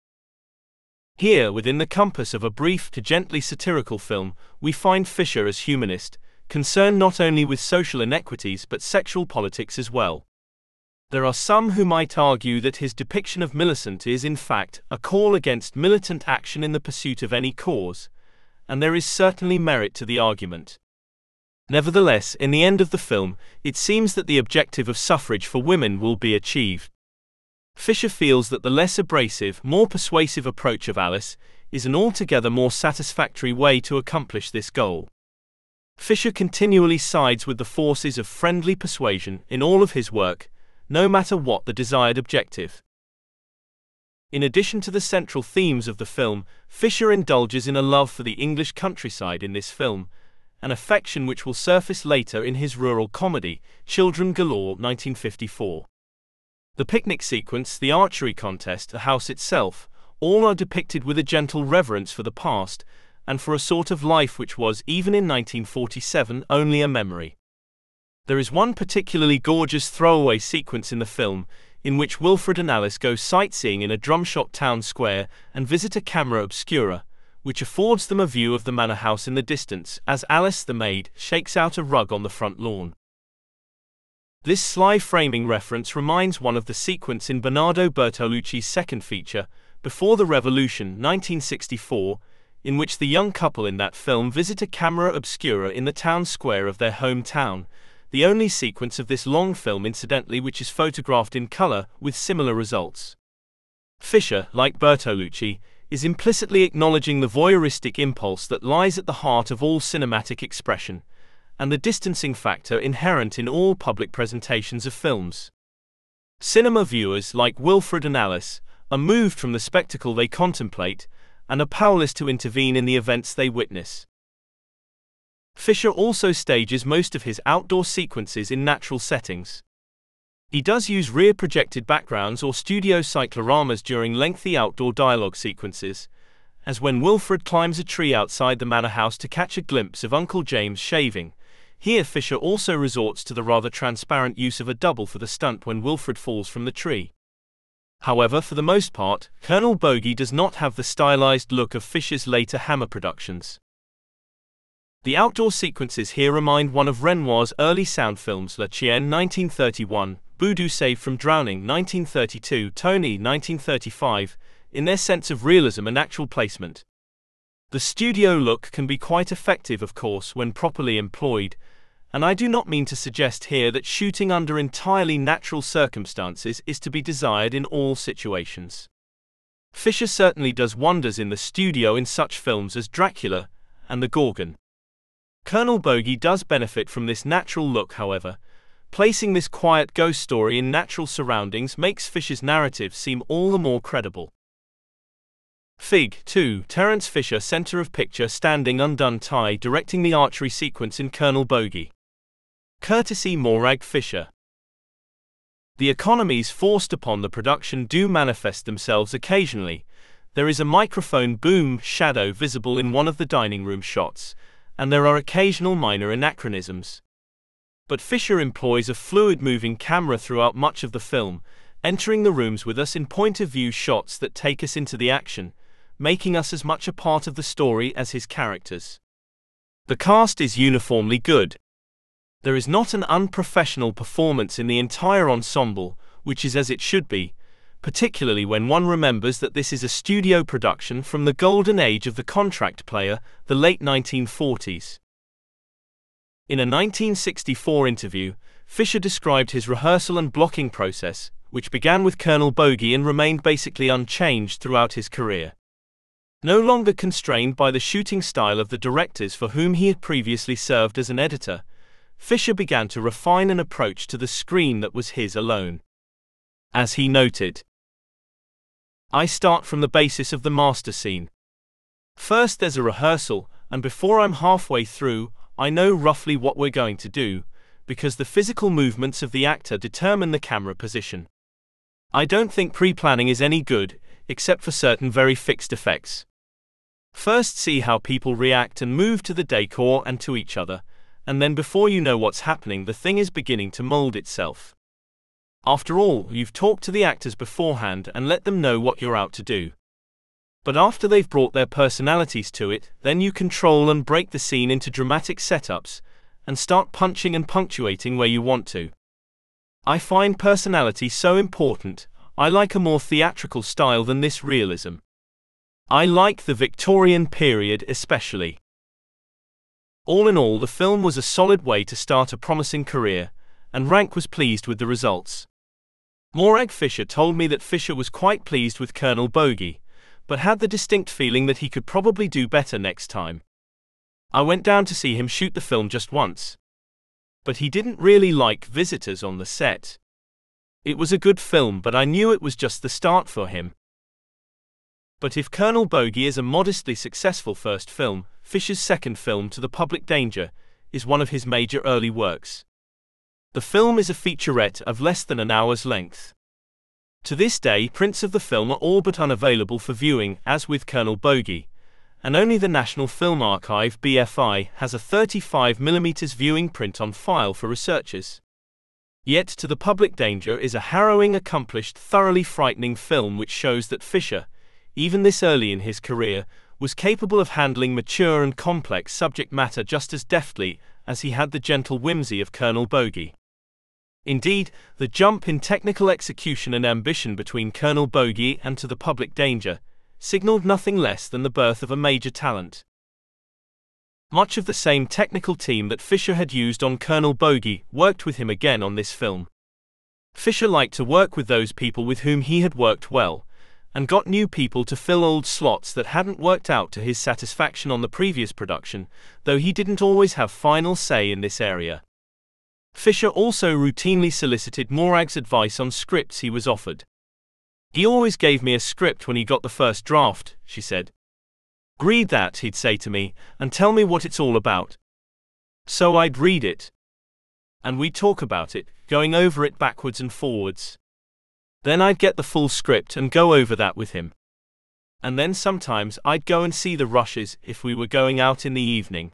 Here, within the compass of a brief to gently satirical film, we find Fisher as humanist, concerned not only with social inequities but sexual politics as well. There are some who might argue that his depiction of Millicent is in fact a call against militant action in the pursuit of any cause, and there is certainly merit to the argument. Nevertheless, in the end of the film, it seems that the objective of suffrage for women will be achieved. Fisher feels that the less abrasive, more persuasive approach of Alice is an altogether more satisfactory way to accomplish this goal. Fisher continually sides with the forces of friendly persuasion in all of his work, no matter what the desired objective. In addition to the central themes of the film, Fisher indulges in a love for the English countryside in this film, an affection which will surface later in his rural comedy, Children Galore nineteen fifty-four. The picnic sequence, the archery contest, the house itself, all are depicted with a gentle reverence for the past, and for a sort of life which was, even in nineteen forty-seven, only a memory. There is one particularly gorgeous throwaway sequence in the film, in which Wilfred and Alice go sightseeing in a drumshot town square and visit a camera obscura, which affords them a view of the manor house in the distance, as Alice, the maid, shakes out a rug on the front lawn. This sly framing reference reminds one of the sequence in Bernardo Bertolucci's second feature, Before the Revolution, nineteen sixty-four, in which the young couple in that film visit a camera obscura in the town square of their hometown, the only sequence of this long film incidentally which is photographed in color, with similar results. Fisher, like Bertolucci, is implicitly acknowledging the voyeuristic impulse that lies at the heart of all cinematic expression, and the distancing factor inherent in all public presentations of films. Cinema viewers, like Wilfred and Alice, are moved from the spectacle they contemplate, and are powerless to intervene in the events they witness. Fisher also stages most of his outdoor sequences in natural settings. He does use rear-projected backgrounds or studio cycloramas during lengthy outdoor dialogue sequences, as when Wilfred climbs a tree outside the manor house to catch a glimpse of Uncle James shaving. Here Fisher also resorts to the rather transparent use of a double for the stunt when Wilfred falls from the tree. However, for the most part, Colonel Bogey does not have the stylized look of Fisher's later Hammer productions. The outdoor sequences here remind one of Renoir's early sound films, La Chienne nineteen thirty-one, Boudou Saved from Drowning nineteen thirty-two, Tony nineteen thirty-five, in their sense of realism and actual placement. The studio look can be quite effective, of course, when properly employed, and I do not mean to suggest here that shooting under entirely natural circumstances is to be desired in all situations. Fisher certainly does wonders in the studio in such films as Dracula and The Gorgon. Colonel Bogey does benefit from this natural look, however. Placing this quiet ghost story in natural surroundings makes Fisher's narrative seem all the more credible. Fig. two. Terence Fisher, center of picture, standing undone tie, directing the archery sequence in Colonel Bogey. Courtesy Morag Fisher. The economies forced upon the production do manifest themselves occasionally. There is a microphone boom shadow visible in one of the dining room shots, and there are occasional minor anachronisms. But Fisher employs a fluid-moving camera throughout much of the film, entering the rooms with us in point-of-view shots that take us into the action, making us as much a part of the story as his characters. The cast is uniformly good. There is not an unprofessional performance in the entire ensemble, which is as it should be, particularly when one remembers that this is a studio production from the golden age of the contract player, the late nineteen forties. In a nineteen sixty-four interview, Fisher described his rehearsal and blocking process, which began with Colonel Bogey and remained basically unchanged throughout his career. No longer constrained by the shooting style of the directors for whom he had previously served as an editor, Fisher began to refine an approach to the screen that was his alone. As he noted, "I start from the basis of the master scene. First there's a rehearsal, and before I'm halfway through, I know roughly what we're going to do, because the physical movements of the actor determine the camera position. I don't think pre-planning is any good, except for certain very fixed effects. First see how people react and move to the decor and to each other, and then before you know what's happening, the thing is beginning to mold itself. After all, you've talked to the actors beforehand and let them know what you're out to do. But after they've brought their personalities to it, then you control and break the scene into dramatic setups, and start punching and punctuating where you want to. I find personality so important. I like a more theatrical style than this realism. I like the Victorian period especially." All in all, the film was a solid way to start a promising career, and Rank was pleased with the results. Morag Fisher told me that Fisher was quite pleased with Colonel Bogey, but had the distinct feeling that he could probably do better next time. I went down to see him shoot the film just once, but he didn't really like visitors on the set. It was a good film, but I knew it was just the start for him. But if Colonel Bogey is a modestly successful first film, Fisher's second film, To the Public Danger, is one of his major early works. The film is a featurette of less than an hour's length. To this day, prints of the film are all but unavailable for viewing, as with Colonel Bogey, and only the National Film Archive (B F I) has a thirty-five millimeter viewing print on file for researchers. Yet To the Public Danger is a harrowing, accomplished, thoroughly frightening film which shows that Fisher, even this early in his career, was capable of handling mature and complex subject matter just as deftly as he had the gentle whimsy of Colonel Bogey. Indeed, the jump in technical execution and ambition between Colonel Bogey and To the Public Danger signaled nothing less than the birth of a major talent. Much of the same technical team that Fisher had used on Colonel Bogey worked with him again on this film. Fisher liked to work with those people with whom he had worked well, and got new people to fill old slots that hadn't worked out to his satisfaction on the previous production, though he didn't always have final say in this area. Fisher also routinely solicited Morag's advice on scripts he was offered. "He always gave me a script when he got the first draft," she said. "Read that," he'd say to me, "and tell me what it's all about." So I'd read it. And we'd talk about it, going over it backwards and forwards. Then I'd get the full script and go over that with him. And then sometimes I'd go and see the rushes if we were going out in the evening.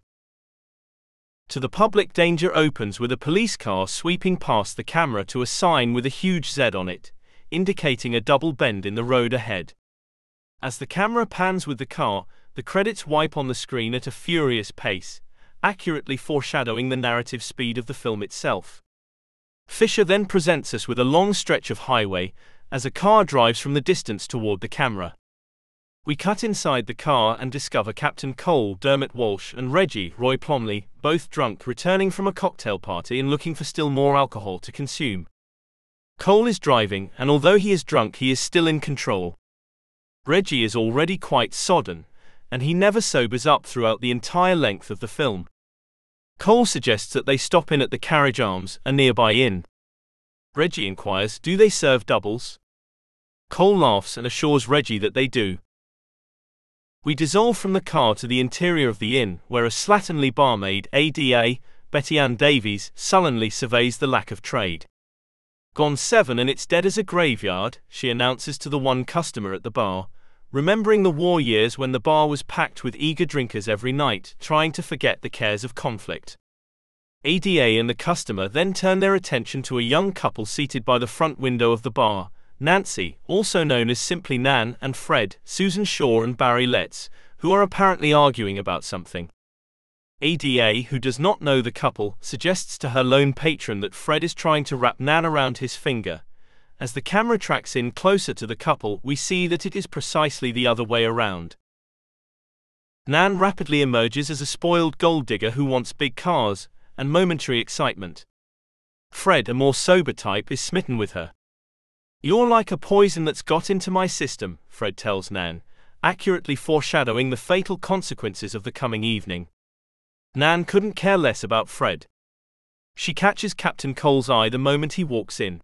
To the Public Danger opens with a police car sweeping past the camera to a sign with a huge Z on it, indicating a double bend in the road ahead. As the camera pans with the car, the credits wipe on the screen at a furious pace, accurately foreshadowing the narrative speed of the film itself. Fisher then presents us with a long stretch of highway, as a car drives from the distance toward the camera. We cut inside the car and discover Captain Cole, Dermot Walsh, and Reggie, Roy Plomley, both drunk, returning from a cocktail party and looking for still more alcohol to consume. Cole is driving, and although he is drunk, he is still in control. Reggie is already quite sodden, and he never sobers up throughout the entire length of the film. Cole suggests that they stop in at the Carriage Arms, a nearby inn. Reggie inquires, "Do they serve doubles?" Cole laughs and assures Reggie that they do. We dissolve from the car to the interior of the inn, where a slatternly barmaid, A D A, Betty Ann Davies, sullenly surveys the lack of trade. "Gone seven and it's dead as a graveyard," she announces to the one customer at the bar, remembering the war years when the bar was packed with eager drinkers every night, trying to forget the cares of conflict. A D A and the customer then turn their attention to a young couple seated by the front window of the bar, Nancy, also known as simply Nan, and Fred, Susan Shaw and Barry Letts, who are apparently arguing about something. A D A, who does not know the couple, suggests to her lone patron that Fred is trying to wrap Nan around his finger. As the camera tracks in closer to the couple, we see that it is precisely the other way around. Nan rapidly emerges as a spoiled gold digger who wants big cars and momentary excitement. Fred, a more sober type, is smitten with her. "You're like a poison that's got into my system," Fred tells Nan, accurately foreshadowing the fatal consequences of the coming evening. Nan couldn't care less about Fred. She catches Captain Cole's eye the moment he walks in.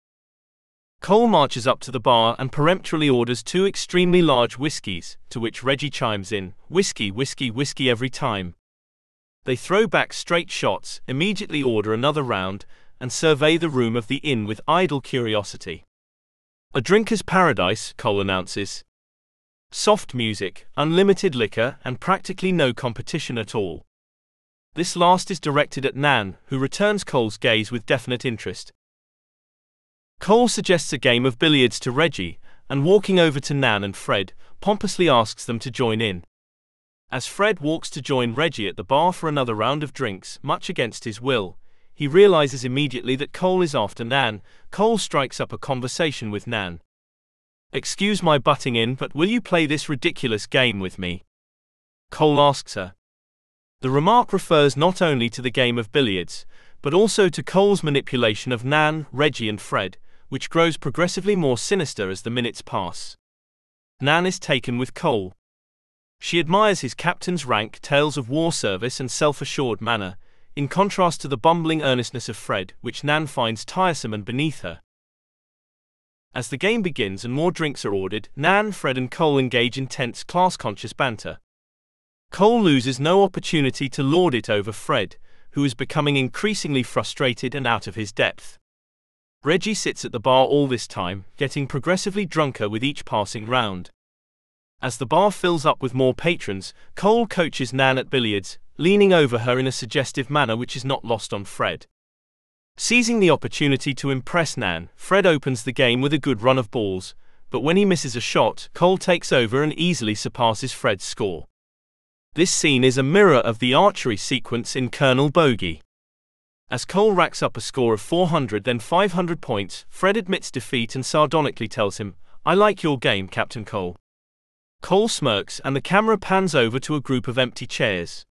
Cole marches up to the bar and peremptorily orders two extremely large whiskies, to which Reggie chimes in, "Whiskey, whiskey, whiskey every time." They throw back straight shots, immediately order another round, and survey the room of the inn with idle curiosity. "A drinker's paradise," Cole announces. "Soft music, unlimited liquor, and practically no competition at all." This last is directed at Nan, who returns Cole's gaze with definite interest. Cole suggests a game of billiards to Reggie, and walking over to Nan and Fred, pompously asks them to join in. As Fred walks to join Reggie at the bar for another round of drinks, much against his will, he realizes immediately that Cole is after Nan. Cole strikes up a conversation with Nan. "Excuse my butting in, but will you play this ridiculous game with me?" Cole asks her. The remark refers not only to the game of billiards, but also to Cole's manipulation of Nan, Reggie and Fred, which grows progressively more sinister as the minutes pass. Nan is taken with Cole. She admires his captain's rank, tales of war service and self-assured manner, in contrast to the bumbling earnestness of Fred, which Nan finds tiresome and beneath her. As the game begins and more drinks are ordered, Nan, Fred and Cole engage in tense class-conscious banter. Cole loses no opportunity to lord it over Fred, who is becoming increasingly frustrated and out of his depth. Reggie sits at the bar all this time, getting progressively drunker with each passing round. As the bar fills up with more patrons, Cole coaches Nan at billiards, leaning over her in a suggestive manner which is not lost on Fred. Seizing the opportunity to impress Nan, Fred opens the game with a good run of balls, but when he misses a shot, Cole takes over and easily surpasses Fred's score. This scene is a mirror of the archery sequence in Colonel Bogey. As Cole racks up a score of four hundred then five hundred points, Fred admits defeat and sardonically tells him, "I like your game, Captain Cole." Cole smirks and the camera pans over to a group of empty chairs.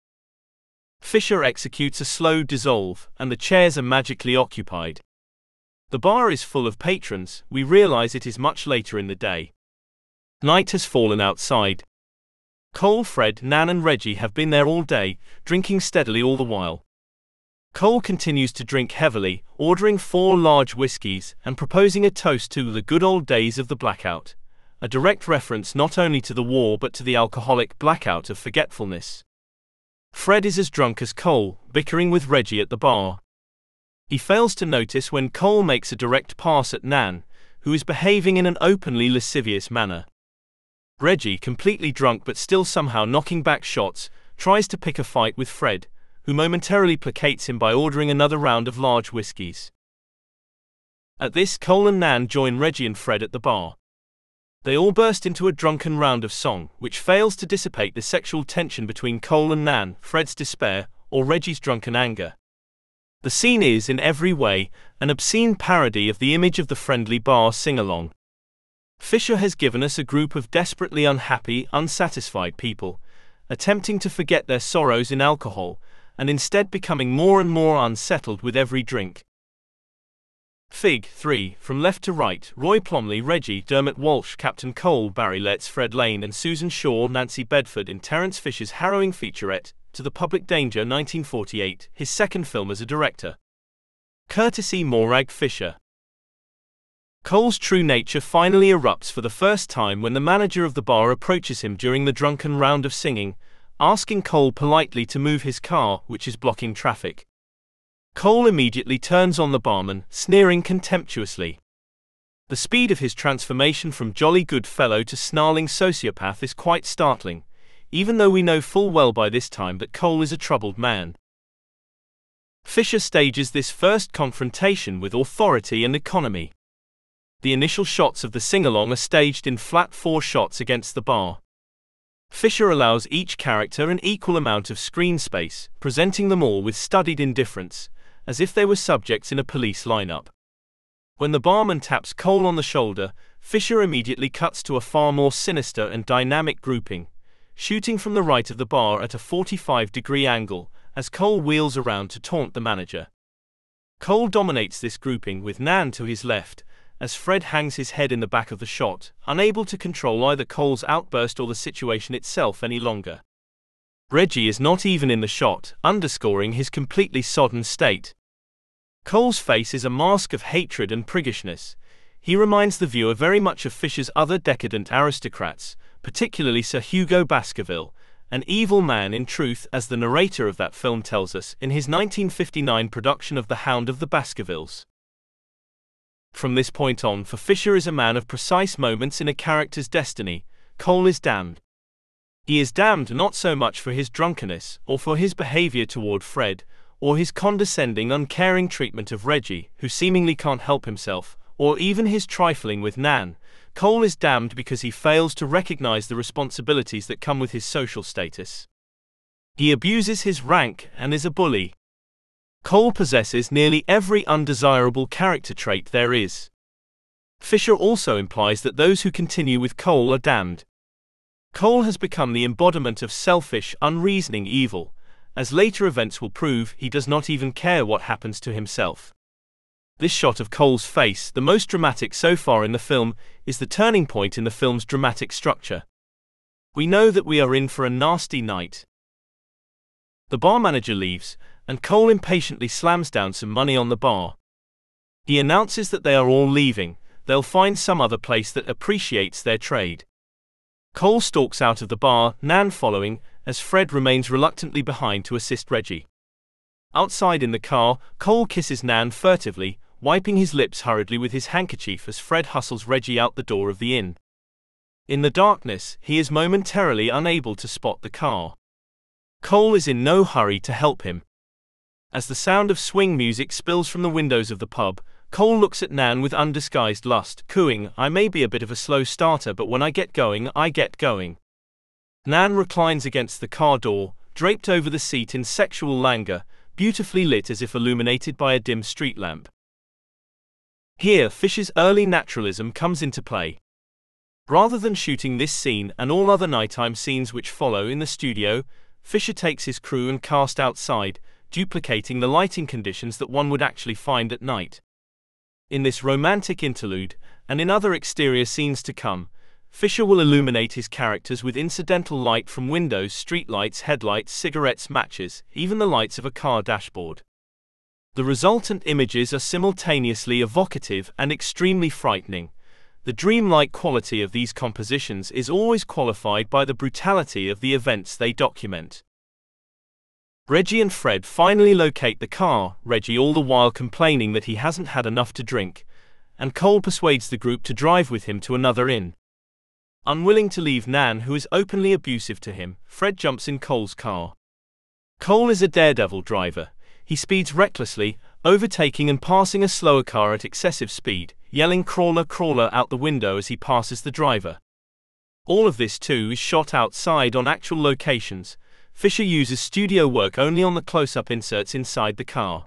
Fisher executes a slow dissolve, and the chairs are magically occupied. The bar is full of patrons. We realize it is much later in the day. Night has fallen outside. Cole, Fred, Nan and Reggie have been there all day, drinking steadily all the while. Cole continues to drink heavily, ordering four large whiskies and proposing a toast to the good old days of the blackout, a direct reference not only to the war but to the alcoholic blackout of forgetfulness. Fred is as drunk as Cole, bickering with Reggie at the bar. He fails to notice when Cole makes a direct pass at Nan, who is behaving in an openly lascivious manner. Reggie, completely drunk but still somehow knocking back shots, tries to pick a fight with Fred, who momentarily placates him by ordering another round of large whiskies. At this, Cole and Nan join Reggie and Fred at the bar. They all burst into a drunken round of song, which fails to dissipate the sexual tension between Cole and Nan, Fred's despair, or Reggie's drunken anger. The scene is, in every way, an obscene parody of the image of the friendly bar sing-along. Fisher has given us a group of desperately unhappy, unsatisfied people, attempting to forget their sorrows in alcohol, and instead becoming more and more unsettled with every drink. Fig. three. From left to right, Roy Plomley, Reggie, Dermot Walsh, Captain Cole, Barry Letts, Fred Lane and Susan Shaw, Nancy Bedford in Terence Fisher's harrowing featurette, To the Public Danger nineteen forty-eight, his second film as a director. Courtesy Morag Fisher. Cole's true nature finally erupts for the first time when the manager of the bar approaches him during the drunken round of singing, asking Cole politely to move his car, which is blocking traffic. Cole immediately turns on the barman, sneering contemptuously. The speed of his transformation from jolly good fellow to snarling sociopath is quite startling, even though we know full well by this time that Cole is a troubled man. Fisher stages this first confrontation with authority and economy. The initial shots of the sing-along are staged in flat four shots against the bar. Fisher allows each character an equal amount of screen space, presenting them all with studied indifference, as if they were subjects in a police lineup. When the barman taps Cole on the shoulder, Fisher immediately cuts to a far more sinister and dynamic grouping, shooting from the right of the bar at a forty-five degree angle, as Cole wheels around to taunt the manager. Cole dominates this grouping with Nan to his left, as Fred hangs his head in the back of the shot, unable to control either Cole's outburst or the situation itself any longer. Reggie is not even in the shot, underscoring his completely sodden state. Cole's face is a mask of hatred and priggishness. He reminds the viewer very much of Fisher's other decadent aristocrats, particularly Sir Hugo Baskerville, an evil man in truth, as the narrator of that film tells us in his nineteen fifty-nine production of The Hound of the Baskervilles. From this point on, for Fisher is a man of precise moments in a character's destiny. Cole is damned. He is damned not so much for his drunkenness, or for his behavior toward Fred, or his condescending, uncaring treatment of Reggie, who seemingly can't help himself, or even his trifling with Nan. Cole is damned because he fails to recognize the responsibilities that come with his social status. He abuses his rank and is a bully. Cole possesses nearly every undesirable character trait there is. Fisher also implies that those who continue with Cole are damned. Cole has become the embodiment of selfish, unreasoning evil. As later events will prove, he does not even care what happens to himself. This shot of Cole's face, the most dramatic so far in the film, is the turning point in the film's dramatic structure. We know that we are in for a nasty night. The bar manager leaves, and Cole impatiently slams down some money on the bar. He announces that they are all leaving. they'll find some other place that appreciates their trade. Cole stalks out of the bar, Nan following, as Fred remains reluctantly behind to assist Reggie. Outside in the car, Cole kisses Nan furtively, wiping his lips hurriedly with his handkerchief as Fred hustles Reggie out the door of the inn. In the darkness, he is momentarily unable to spot the car. Cole is in no hurry to help him. As the sound of swing music spills from the windows of the pub, Cole looks at Nan with undisguised lust, cooing, "I may be a bit of a slow starter, but when I get going, I get going." Nan reclines against the car door, draped over the seat in sexual languor, beautifully lit as if illuminated by a dim street lamp. Here, Fisher's early naturalism comes into play. Rather than shooting this scene and all other nighttime scenes which follow in the studio, Fisher takes his crew and cast outside, duplicating the lighting conditions that one would actually find at night. In this romantic interlude, and in other exterior scenes to come, Fisher will illuminate his characters with incidental light from windows, streetlights, headlights, cigarettes, matches, even the lights of a car dashboard. The resultant images are simultaneously evocative and extremely frightening. The dreamlike quality of these compositions is always qualified by the brutality of the events they document. Reggie and Fred finally locate the car, Reggie all the while complaining that he hasn't had enough to drink, and Cole persuades the group to drive with him to another inn. Unwilling to leave Nan, who is openly abusive to him, Fred jumps in Cole's car. Cole is a daredevil driver. He speeds recklessly, overtaking and passing a slower car at excessive speed, yelling "crawler, crawler" out the window as he passes the driver. All of this too is shot outside on actual locations. Fisher uses studio work only on the close-up inserts inside the car.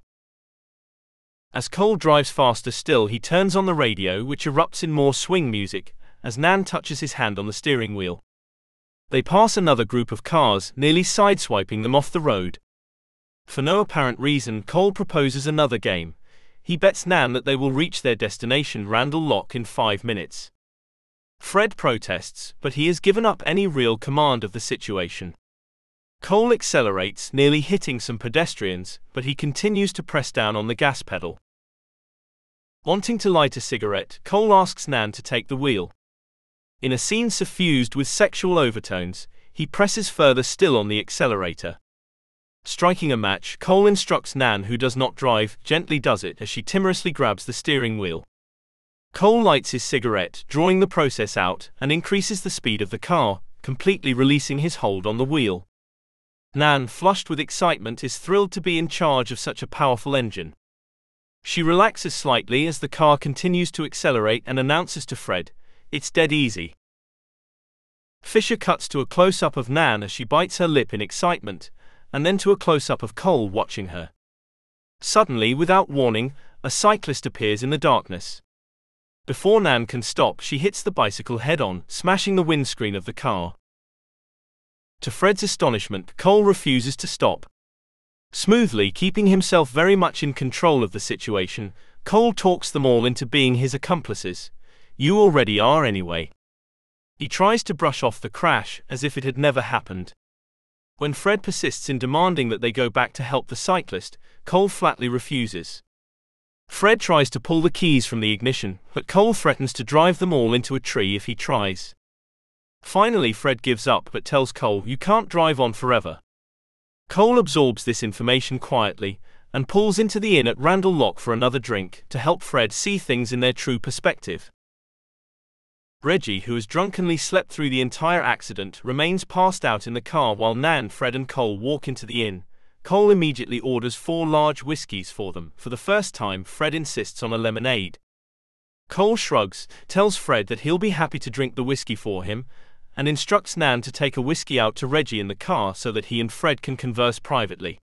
As Cole drives faster still, he turns on the radio, which erupts in more swing music, as Nan touches his hand on the steering wheel. They pass another group of cars, nearly sideswiping them off the road. For no apparent reason, Cole proposes another game. He bets Nan that they will reach their destination, Randall Lock, in five minutes. Fred protests, but he has given up any real command of the situation. Cole accelerates, nearly hitting some pedestrians, but he continues to press down on the gas pedal. Wanting to light a cigarette, Cole asks Nan to take the wheel. In a scene suffused with sexual overtones, he presses further still on the accelerator. Striking a match, Cole instructs Nan, who does not drive, gently does it as she timorously grabs the steering wheel. Cole lights his cigarette, drawing the process out, and increases the speed of the car, completely releasing his hold on the wheel. Nan, flushed with excitement, is thrilled to be in charge of such a powerful engine. She relaxes slightly as the car continues to accelerate and announces to Fred, "It's dead easy." Fisher cuts to a close-up of Nan as she bites her lip in excitement, and then to a close-up of Cole watching her. Suddenly, without warning, a cyclist appears in the darkness. Before Nan can stop, she hits the bicycle head-on, smashing the windscreen of the car. To Fred's astonishment, Cole refuses to stop. Smoothly, keeping himself very much in control of the situation, Cole talks them all into being his accomplices. "You already are anyway." He tries to brush off the crash, as if it had never happened. When Fred persists in demanding that they go back to help the cyclist, Cole flatly refuses. Fred tries to pull the keys from the ignition, but Cole threatens to drive them all into a tree if he tries. Finally, Fred gives up but tells Cole, "You can't drive on forever." Cole absorbs this information quietly, and pulls into the inn at Randall Lock for another drink, to help Fred see things in their true perspective. Reggie, who has drunkenly slept through the entire accident, remains passed out in the car while Nan, Fred and Cole walk into the inn. Cole immediately orders four large whiskies for them. For the first time, Fred insists on a lemonade. Cole shrugs, tells Fred that he'll be happy to drink the whiskey for him, and instructs Nan to take a whiskey out to Reggie in the car so that he and Fred can converse privately.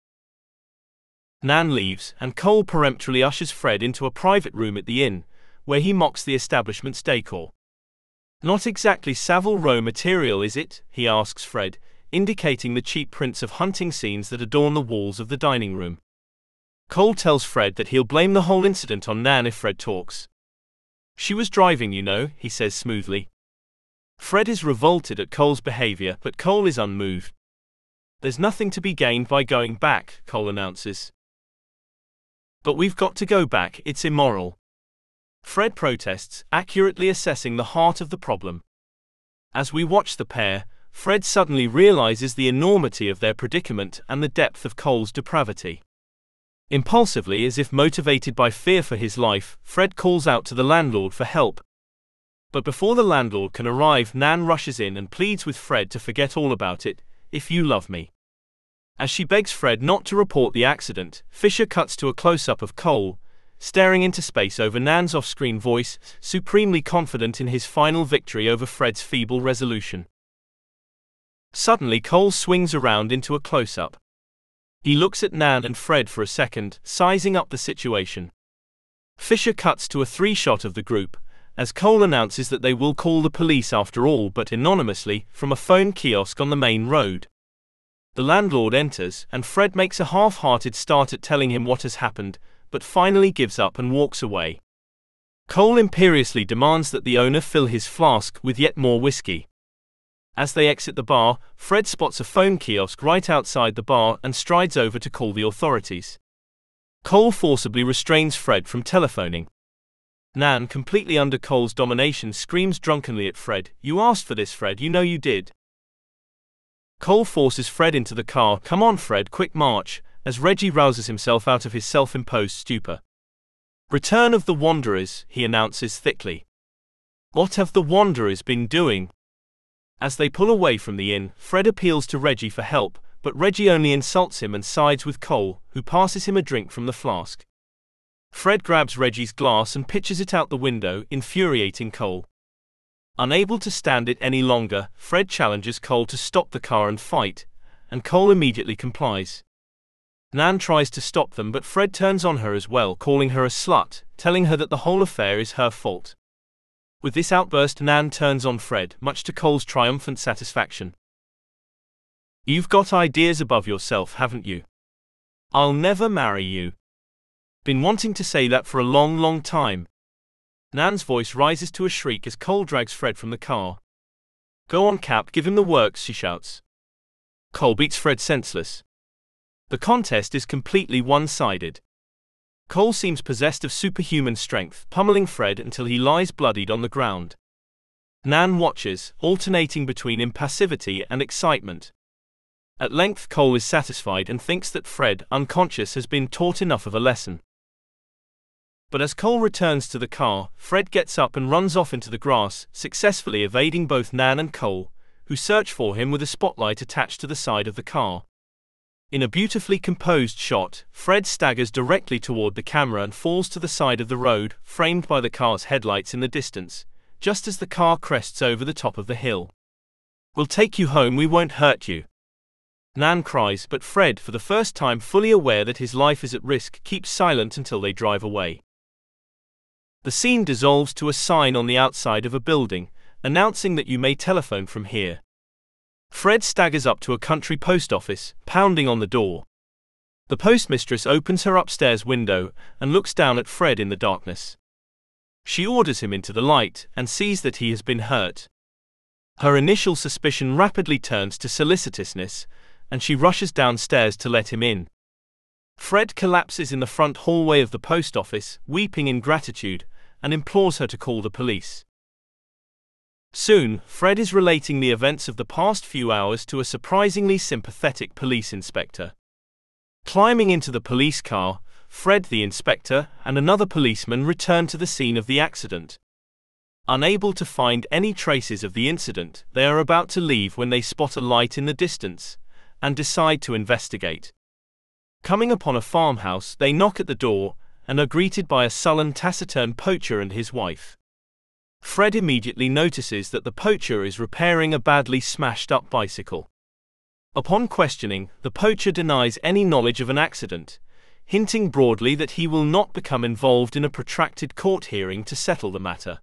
Nan leaves, and Cole peremptorily ushers Fred into a private room at the inn, where he mocks the establishment's decor. "Not exactly Savile Row material, is it?" he asks Fred, indicating the cheap prints of hunting scenes that adorn the walls of the dining room. Cole tells Fred that he'll blame the whole incident on Nan if Fred talks. "She was driving, you know," he says smoothly. Fred is revolted at Cole's behavior, but Cole is unmoved. "There's nothing to be gained by going back," Cole announces. "But we've got to go back, it's immoral." Fred protests, accurately assessing the heart of the problem. As we watch the pair, Fred suddenly realizes the enormity of their predicament and the depth of Cole's depravity. Impulsively, as if motivated by fear for his life, Fred calls out to the landlord for help. But before the landlord can arrive, Nan rushes in and pleads with Fred to forget all about it, if you love me. As she begs Fred not to report the accident, Fisher cuts to a close-up of Cole, staring into space over Nan's off-screen voice, supremely confident in his final victory over Fred's feeble resolution. Suddenly Cole swings around into a close-up. He looks at Nan and Fred for a second, sizing up the situation. Fisher cuts to a three-shot of the group, as Cole announces that they will call the police after all, but anonymously, from a phone kiosk on the main road. The landlord enters, and Fred makes a half-hearted start at telling him what has happened, but finally gives up and walks away. Cole imperiously demands that the owner fill his flask with yet more whiskey. As they exit the bar, Fred spots a phone kiosk right outside the bar and strides over to call the authorities. Cole forcibly restrains Fred from telephoning. Nan, completely under Cole's domination, screams drunkenly at Fred, "You asked for this, Fred, you know you did." Cole forces Fred into the car. "Come on, Fred, quick march," as Reggie rouses himself out of his self-imposed stupor. "Return of the Wanderers," he announces thickly. "What have the Wanderers been doing?" As they pull away from the inn, Fred appeals to Reggie for help, but Reggie only insults him and sides with Cole, who passes him a drink from the flask. Fred grabs Reggie's glass and pitches it out the window, infuriating Cole. Unable to stand it any longer, Fred challenges Cole to stop the car and fight, and Cole immediately complies. Nan tries to stop them, but Fred turns on her as well, calling her a slut, telling her that the whole affair is her fault. With this outburst, Nan turns on Fred, much to Cole's triumphant satisfaction. "You've got ideas above yourself, haven't you? I'll never marry you. Been wanting to say that for a long, long time." Nan's voice rises to a shriek as Cole drags Fred from the car. "Go on, Cap, give him the works," she shouts. Cole beats Fred senseless. The contest is completely one-sided. Cole seems possessed of superhuman strength, pummeling Fred until he lies bloodied on the ground. Nan watches, alternating between impassivity and excitement. At length Cole is satisfied and thinks that Fred, unconscious, has been taught enough of a lesson. But as Cole returns to the car, Fred gets up and runs off into the grass, successfully evading both Nan and Cole, who search for him with a spotlight attached to the side of the car. In a beautifully composed shot, Fred staggers directly toward the camera and falls to the side of the road, framed by the car's headlights in the distance, just as the car crests over the top of the hill. "We'll take you home, we won't hurt you," Nan cries, but Fred, for the first time fully aware that his life is at risk, keeps silent until they drive away. The scene dissolves to a sign on the outside of a building, announcing that you may telephone from here. Fred staggers up to a country post office, pounding on the door. The postmistress opens her upstairs window and looks down at Fred in the darkness. She orders him into the light and sees that he has been hurt. Her initial suspicion rapidly turns to solicitousness, and she rushes downstairs to let him in. Fred collapses in the front hallway of the post office, weeping in gratitude, and implores her to call the police. Soon, Fred is relating the events of the past few hours to a surprisingly sympathetic police inspector. Climbing into the police car, Fred, the inspector, and another policeman return to the scene of the accident. Unable to find any traces of the incident, they are about to leave when they spot a light in the distance, and decide to investigate. Coming upon a farmhouse, they knock at the door, and are greeted by a sullen, taciturn poacher and his wife. Fred immediately notices that the poacher is repairing a badly smashed-up bicycle. Upon questioning, the poacher denies any knowledge of an accident, hinting broadly that he will not become involved in a protracted court hearing to settle the matter.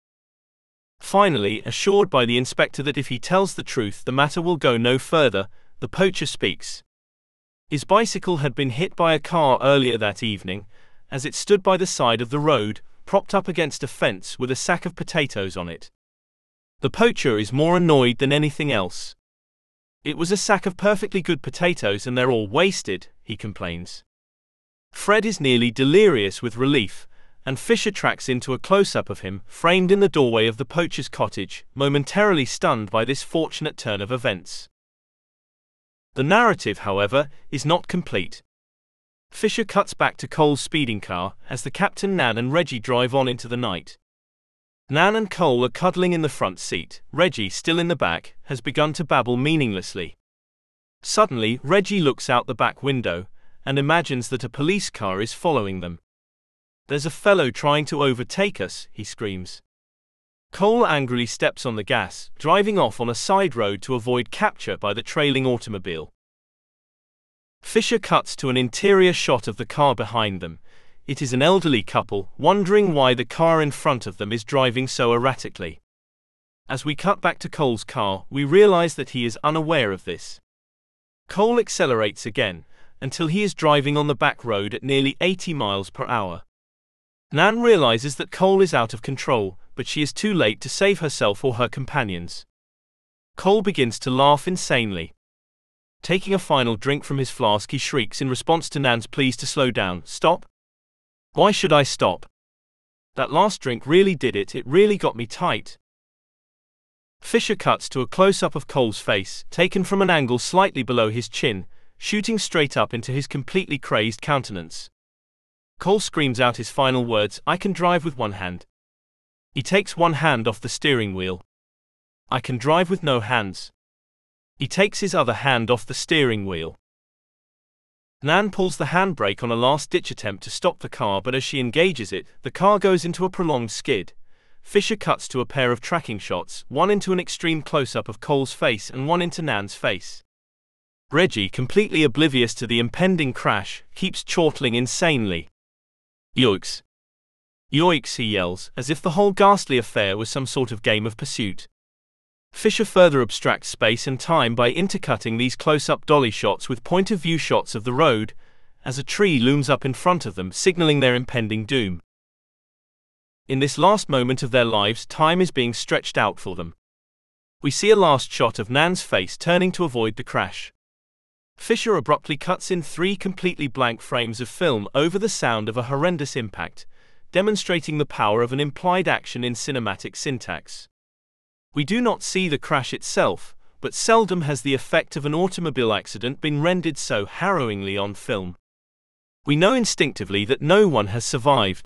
Finally, assured by the inspector that if he tells the truth the matter will go no further, the poacher speaks. His bicycle had been hit by a car earlier that evening, as it stood by the side of the road, propped up against a fence with a sack of potatoes on it. The poacher is more annoyed than anything else. "It was a sack of perfectly good potatoes and they're all wasted," he complains. Fred is nearly delirious with relief, and Fisher tracks into a close-up of him, framed in the doorway of the poacher's cottage, momentarily stunned by this fortunate turn of events. The narrative, however, is not complete. Fisher cuts back to Cole's speeding car as the captain, Nan, and Reggie drive on into the night. Nan and Cole are cuddling in the front seat. Reggie, still in the back, has begun to babble meaninglessly. Suddenly, Reggie looks out the back window and imagines that a police car is following them. "There's a fellow trying to overtake us," he screams. Cole angrily steps on the gas, driving off on a side road to avoid capture by the trailing automobile. Fisher cuts to an interior shot of the car behind them. It is an elderly couple, wondering why the car in front of them is driving so erratically. As we cut back to Cole's car, we realize that he is unaware of this. Cole accelerates again, until he is driving on the back road at nearly eighty miles per hour. Nan realizes that Cole is out of control, but she is too late to save herself or her companions. Cole begins to laugh insanely. Taking a final drink from his flask, he shrieks in response to Nan's pleas to slow down. "Stop? Why should I stop? That last drink really did it, it really got me tight." Fisher cuts to a close-up of Cole's face, taken from an angle slightly below his chin, shooting straight up into his completely crazed countenance. Cole screams out his final words, "I can drive with one hand." He takes one hand off the steering wheel. "I can drive with no hands." He takes his other hand off the steering wheel. Nan pulls the handbrake on a last-ditch attempt to stop the car, but as she engages it, the car goes into a prolonged skid. Fisher cuts to a pair of tracking shots, one into an extreme close-up of Cole's face and one into Nan's face. Reggie, completely oblivious to the impending crash, keeps chortling insanely. "Yoicks! Yoicks!" he yells, as if the whole ghastly affair was some sort of game of pursuit. Fisher further abstracts space and time by intercutting these close-up dolly shots with point-of-view shots of the road, as a tree looms up in front of them, signaling their impending doom. In this last moment of their lives, time is being stretched out for them. We see a last shot of Nan's face turning to avoid the crash. Fisher abruptly cuts in three completely blank frames of film over the sound of a horrendous impact, demonstrating the power of an implied action in cinematic syntax. We do not see the crash itself, but seldom has the effect of an automobile accident been rendered so harrowingly on film. We know instinctively that no one has survived.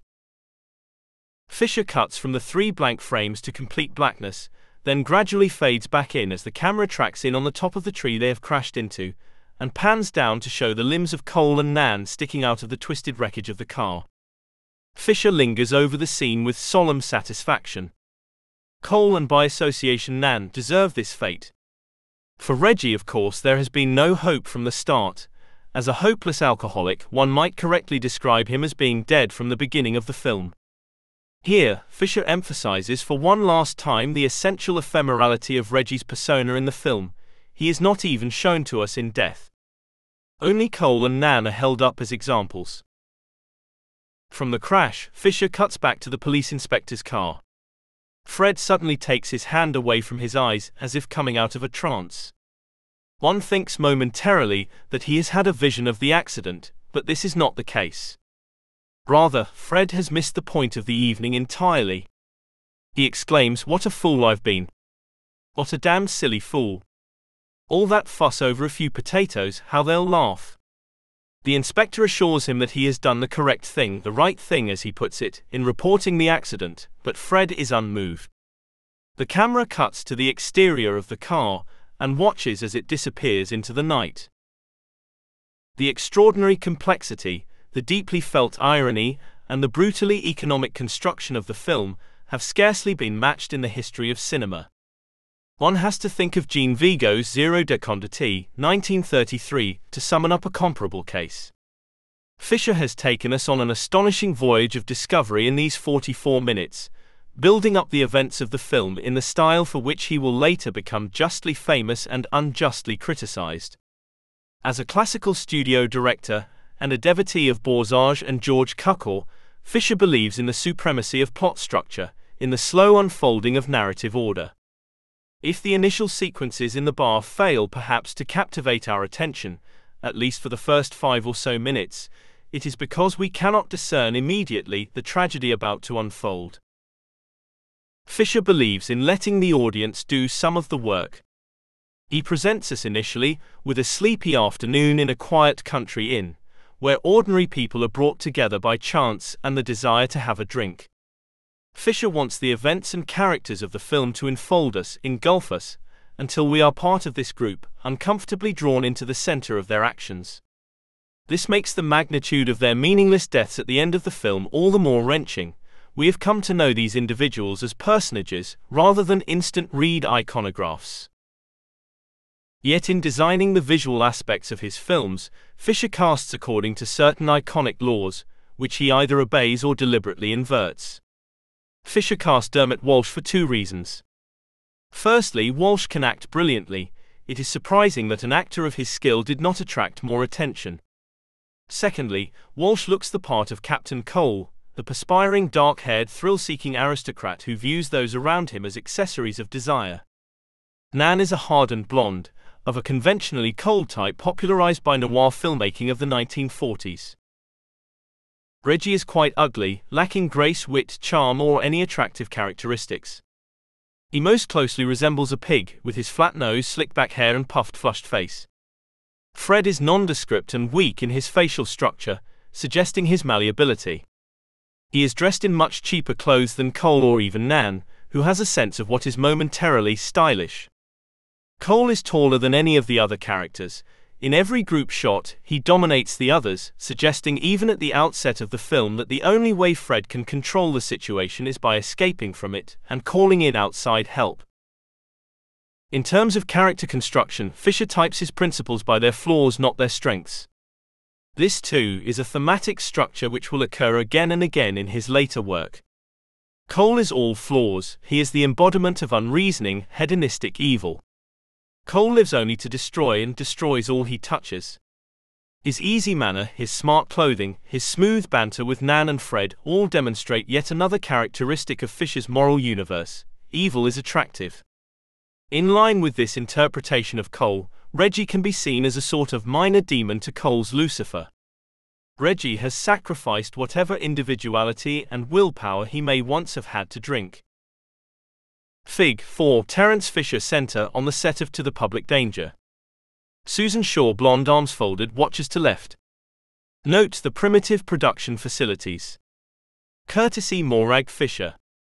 Fisher cuts from the three blank frames to complete blackness, then gradually fades back in as the camera tracks in on the top of the tree they have crashed into, and pans down to show the limbs of Cole and Nan sticking out of the twisted wreckage of the car. Fisher lingers over the scene with solemn satisfaction. Cole and by association Nan deserve this fate. For Reggie, of course, there has been no hope from the start. As a hopeless alcoholic, one might correctly describe him as being dead from the beginning of the film. Here, Fisher emphasizes for one last time the essential ephemerality of Reggie's persona in the film. He is not even shown to us in death. Only Cole and Nan are held up as examples. From the crash, Fisher cuts back to the police inspector's car. Fred suddenly takes his hand away from his eyes, as if coming out of a trance. One thinks momentarily that he has had a vision of the accident, but this is not the case. Rather, Fred has missed the point of the evening entirely. He exclaims, "What a fool I've been! What a damned silly fool! All that fuss over a few potatoes, how they'll laugh." The inspector assures him that he has done the correct thing, the right thing as he puts it, in reporting the accident, but Fred is unmoved. The camera cuts to the exterior of the car, and watches as it disappears into the night. The extraordinary complexity, the deeply felt irony, and the brutally economic construction of the film have scarcely been matched in the history of cinema. One has to think of Jean Vigo's Zero de Conditi, nineteen thirty-three, to summon up a comparable case. Fisher has taken us on an astonishing voyage of discovery in these forty-four minutes, building up the events of the film in the style for which he will later become justly famous and unjustly criticized. As a classical studio director, and a devotee of Borzage and George Cukor, Fisher believes in the supremacy of plot structure, in the slow unfolding of narrative order. If the initial sequences in the bar fail perhaps to captivate our attention, at least for the first five or so minutes, it is because we cannot discern immediately the tragedy about to unfold. Fisher believes in letting the audience do some of the work. He presents us initially with a sleepy afternoon in a quiet country inn, where ordinary people are brought together by chance and the desire to have a drink. Fisher wants the events and characters of the film to enfold us, engulf us, until we are part of this group, uncomfortably drawn into the center of their actions. This makes the magnitude of their meaningless deaths at the end of the film all the more wrenching. We have come to know these individuals as personages rather than instant-read iconographs. Yet in designing the visual aspects of his films, Fisher casts according to certain iconic laws, which he either obeys or deliberately inverts. Fisher cast Dermot Walsh for two reasons. Firstly, Walsh can act brilliantly. It is surprising that an actor of his skill did not attract more attention. Secondly, Walsh looks the part of Captain Cole, the perspiring dark-haired thrill-seeking aristocrat who views those around him as accessories of desire. Nan is a hardened blonde, of a conventionally cold type popularized by noir filmmaking of the nineteen forties. Reggie is quite ugly, lacking grace, wit, charm, or any attractive characteristics. He most closely resembles a pig, with his flat nose, slick-back hair and puffed, flushed face. Fred is nondescript and weak in his facial structure, suggesting his malleability. He is dressed in much cheaper clothes than Cole or even Nan, who has a sense of what is momentarily stylish. Cole is taller than any of the other characters. In every group shot, he dominates the others, suggesting even at the outset of the film that the only way Fred can control the situation is by escaping from it and calling in outside help. In terms of character construction, Fisher types his principals by their flaws, not their strengths. This, too, is a thematic structure which will occur again and again in his later work. Cole is all flaws. He is the embodiment of unreasoning, hedonistic evil. Cole lives only to destroy and destroys all he touches. His easy manner, his smart clothing, his smooth banter with Nan and Fred all demonstrate yet another characteristic of Fisher's moral universe: evil is attractive. In line with this interpretation of Cole, Reggie can be seen as a sort of minor demon to Cole's Lucifer. Reggie has sacrificed whatever individuality and willpower he may once have had to drink. Fig four Terence Fisher Center on the set of To the Public Danger. Susan Shaw, blonde, arms folded, watches to left. Note the primitive production facilities. Courtesy Morag Fisher.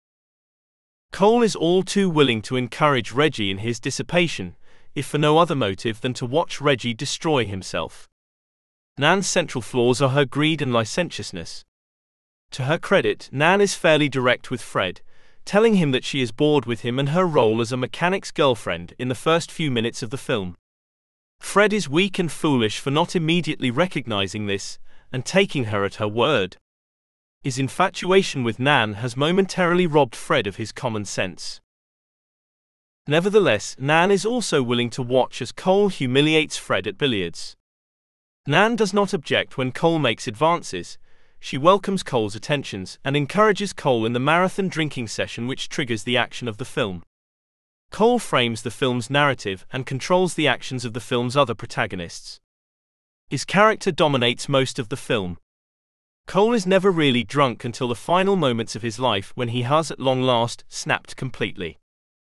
Cole is all too willing to encourage Reggie in his dissipation, if for no other motive than to watch Reggie destroy himself. Nan's central flaws are her greed and licentiousness. To her credit, Nan is fairly direct with Fred, telling him that she is bored with him and her role as a mechanic's girlfriend in the first few minutes of the film. Fred is weak and foolish for not immediately recognizing this and taking her at her word. His infatuation with Nan has momentarily robbed Fred of his common sense. Nevertheless, Nan is also willing to watch as Cole humiliates Fred at billiards. Nan does not object when Cole makes advances. She welcomes Cole's attentions and encourages Cole in the marathon drinking session which triggers the action of the film. Cole frames the film's narrative and controls the actions of the film's other protagonists. His character dominates most of the film. Cole is never really drunk until the final moments of his life, when he has at long last snapped completely.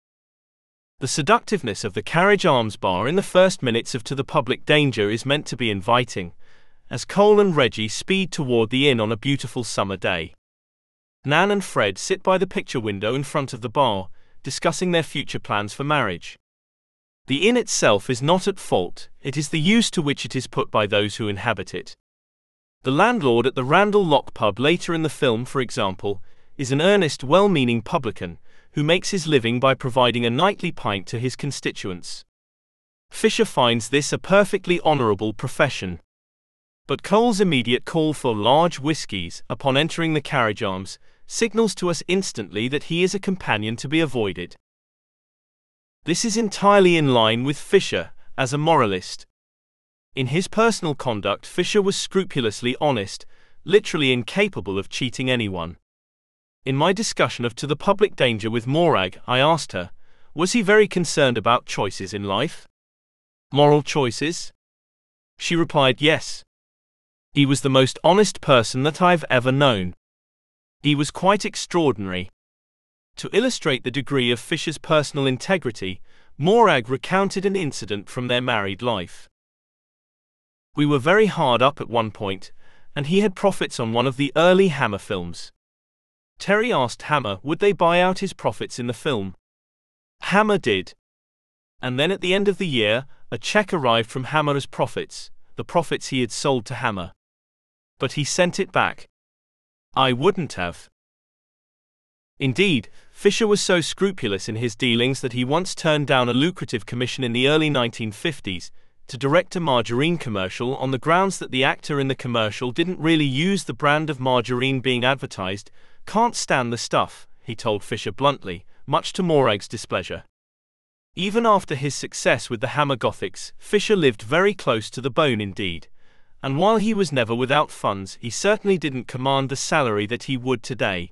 The seductiveness of the Carriage Arms bar in the first minutes of To the Public Danger is meant to be inviting, as Cole and Reggie speed toward the inn on a beautiful summer day. Nan and Fred sit by the picture window in front of the bar, discussing their future plans for marriage. The inn itself is not at fault, it is the use to which it is put by those who inhabit it. The landlord at the Randall Lock pub later in the film, for example, is an earnest, well-meaning publican who makes his living by providing a nightly pint to his constituents. Fisher finds this a perfectly honorable profession. But Cole's immediate call for large whiskies upon entering the Carriage Arms signals to us instantly that he is a companion to be avoided. This is entirely in line with Fisher as a moralist. In his personal conduct, Fisher was scrupulously honest, literally incapable of cheating anyone. In my discussion of To the Public Danger with Morag, I asked her, was he very concerned about choices in life? Moral choices? She replied, yes. He was the most honest person that I've ever known. He was quite extraordinary. To illustrate the degree of Fisher's personal integrity, Morag recounted an incident from their married life. We were very hard up at one point, and he had profits on one of the early Hammer films. Terry asked Hammer would they buy out his profits in the film. Hammer did. And then at the end of the year, a check arrived from Hammer as profits, the profits he had sold to Hammer. But he sent it back. I wouldn't have. Indeed, Fisher was so scrupulous in his dealings that he once turned down a lucrative commission in the early nineteen fifties to direct a margarine commercial on the grounds that the actor in the commercial didn't really use the brand of margarine being advertised. Can't stand the stuff, he told Fisher bluntly, much to Morag's displeasure. Even after his success with the Hammer Gothics, Fisher lived very close to the bone indeed, and while he was never without funds, he certainly didn't command the salary that he would today.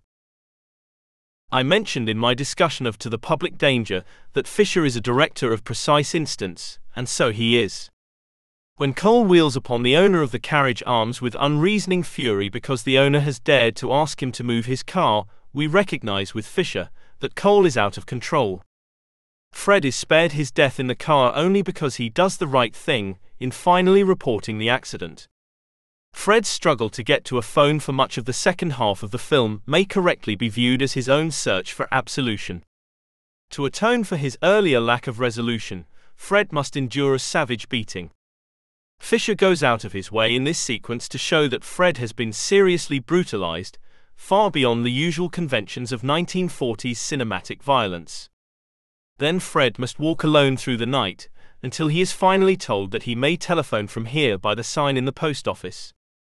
I mentioned in my discussion of To the Public Danger that Fisher is a director of precise instance, and so he is. When Cole wheels upon the owner of the carriage arms with unreasoning fury because the owner has dared to ask him to move his car, we recognize with Fisher that Cole is out of control. Fred is spared his death in the car only because he does the right thing in finally reporting the accident. Fred's struggle to get to a phone for much of the second half of the film may correctly be viewed as his own search for absolution. To atone for his earlier lack of resolution, Fred must endure a savage beating. Fisher goes out of his way in this sequence to show that Fred has been seriously brutalized, far beyond the usual conventions of nineteen forties cinematic violence. Then Fred must walk alone through the night, until he is finally told that he may telephone from here by the sign in the post office.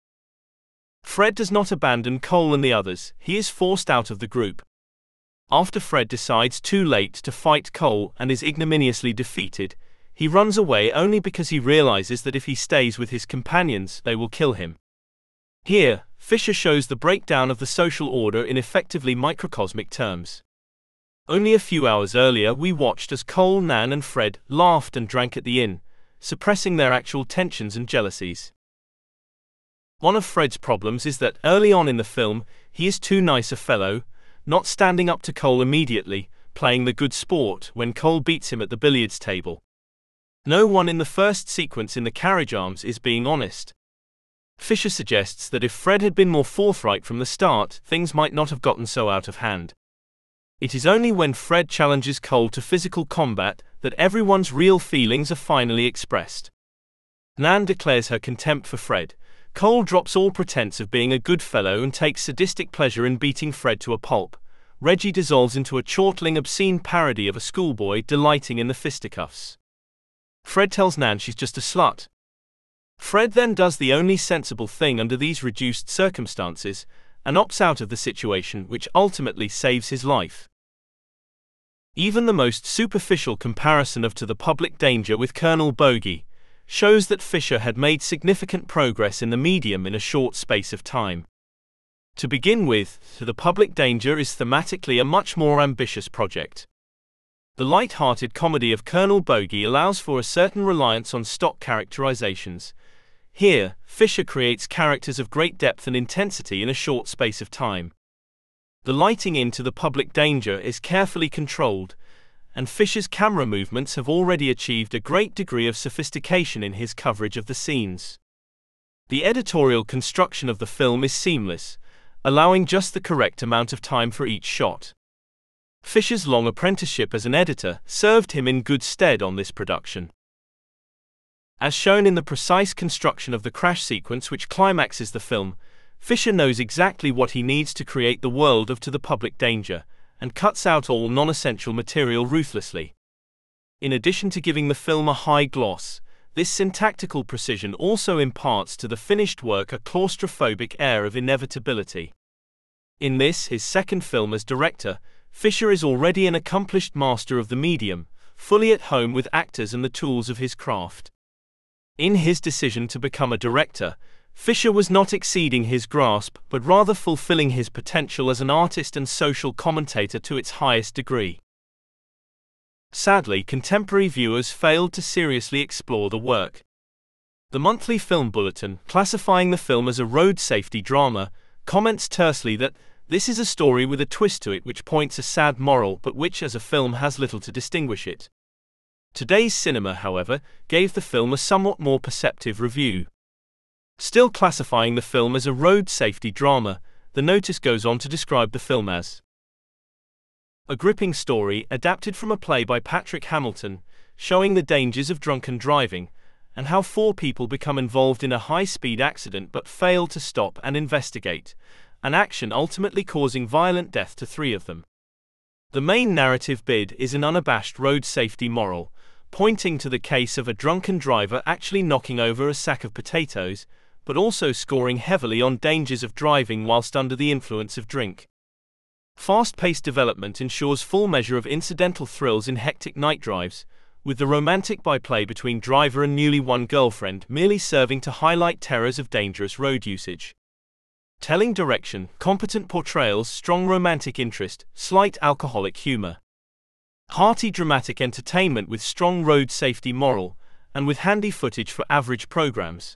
Fred does not abandon Cole and the others, he is forced out of the group. After Fred decides too late to fight Cole and is ignominiously defeated, he runs away only because he realizes that if he stays with his companions, they will kill him. Here, Fisher shows the breakdown of the social order in effectively microcosmic terms. Only a few hours earlier we watched as Cole, Nan and Fred laughed and drank at the inn, suppressing their actual tensions and jealousies. One of Fred's problems is that, early on in the film, he is too nice a fellow, not standing up to Cole immediately, playing the good sport when Cole beats him at the billiards table. No one in the first sequence in the carriage arms is being honest. Fisher suggests that if Fred had been more forthright from the start, things might not have gotten so out of hand. It is only when Fred challenges Cole to physical combat that everyone's real feelings are finally expressed. Nan declares her contempt for Fred. Cole drops all pretense of being a good fellow and takes sadistic pleasure in beating Fred to a pulp. Reggie dissolves into a chortling, obscene parody of a schoolboy delighting in the fisticuffs. Fred tells Nan she's just a slut. Fred then does the only sensible thing under these reduced circumstances, and opts out of the situation, which ultimately saves his life. Even the most superficial comparison of To the Public Danger with Colonel Bogey shows that Fisher had made significant progress in the medium in a short space of time. To begin with, To the Public Danger is thematically a much more ambitious project. The light-hearted comedy of Colonel Bogey allows for a certain reliance on stock characterizations. Here, Fisher creates characters of great depth and intensity in a short space of time. The lighting in To the Public Danger is carefully controlled, and Fisher's camera movements have already achieved a great degree of sophistication in his coverage of the scenes. The editorial construction of the film is seamless, allowing just the correct amount of time for each shot. Fisher's long apprenticeship as an editor served him in good stead on this production. As shown in the precise construction of the crash sequence which climaxes the film, Fisher knows exactly what he needs to create the world of To the Public Danger, and cuts out all non-essential material ruthlessly. In addition to giving the film a high gloss, this syntactical precision also imparts to the finished work a claustrophobic air of inevitability. In this, his second film as director, Fisher is already an accomplished master of the medium, fully at home with actors and the tools of his craft. In his decision to become a director, Fisher was not exceeding his grasp, but rather fulfilling his potential as an artist and social commentator to its highest degree. Sadly, contemporary viewers failed to seriously explore the work. The monthly film bulletin, classifying the film as a road safety drama, comments tersely that this is a story with a twist to it which points a sad moral but which as a film has little to distinguish it. Today's Cinema, however, gave the film a somewhat more perceptive review. Still classifying the film as a road safety drama, the notice goes on to describe the film as a gripping story adapted from a play by Patrick Hamilton, showing the dangers of drunken driving, and how four people become involved in a high-speed accident but fail to stop and investigate, an action ultimately causing violent death to three of them. The main narrative bid is an unabashed road safety moral, pointing to the case of a drunken driver actually knocking over a sack of potatoes, but also scoring heavily on dangers of driving whilst under the influence of drink. Fast-paced development ensures full measure of incidental thrills in hectic night drives, with the romantic byplay between driver and newly won girlfriend merely serving to highlight terrors of dangerous road usage. Telling direction, competent portrayals, strong romantic interest, slight alcoholic humor. Hearty dramatic entertainment with strong road safety moral, and with handy footage for average programs.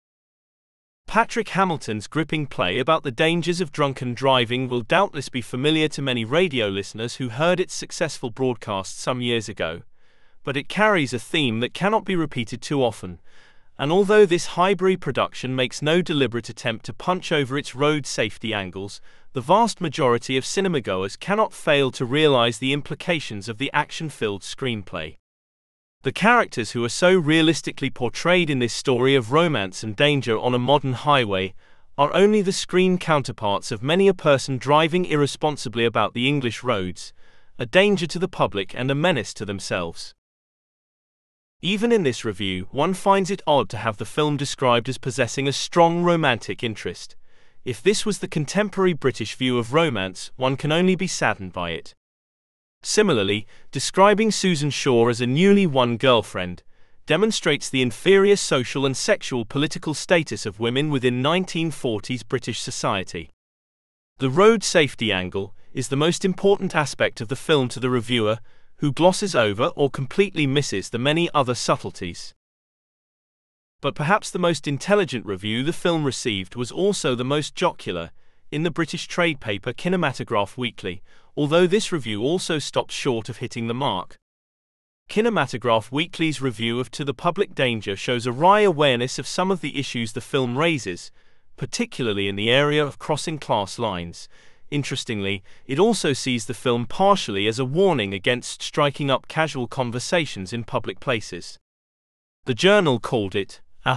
Patrick Hamilton's gripping play about the dangers of drunken driving will doubtless be familiar to many radio listeners who heard its successful broadcast some years ago, but it carries a theme that cannot be repeated too often, and although this Highbury production makes no deliberate attempt to punch over its road safety angles, the vast majority of cinemagoers cannot fail to realize the implications of the action-filled screenplay. The characters who are so realistically portrayed in this story of romance and danger on a modern highway are only the screen counterparts of many a person driving irresponsibly about the English roads, a danger to the public and a menace to themselves. Even in this review, one finds it odd to have the film described as possessing a strong romantic interest. If this was the contemporary British view of romance, one can only be saddened by it. Similarly, describing Susan Shaw as a newly won girlfriend demonstrates the inferior social and sexual political status of women within nineteen forties British society. The road safety angle is the most important aspect of the film to the reviewer, who glosses over or completely misses the many other subtleties. But perhaps the most intelligent review the film received was also the most jocular, in the British trade paper Kinematograph Weekly, although this review also stopped short of hitting the mark. Kinematograph Weekly's review of To the Public Danger shows a wry awareness of some of the issues the film raises, particularly in the area of crossing class lines. Interestingly, it also sees the film partially as a warning against striking up casual conversations in public places. The Journal called it a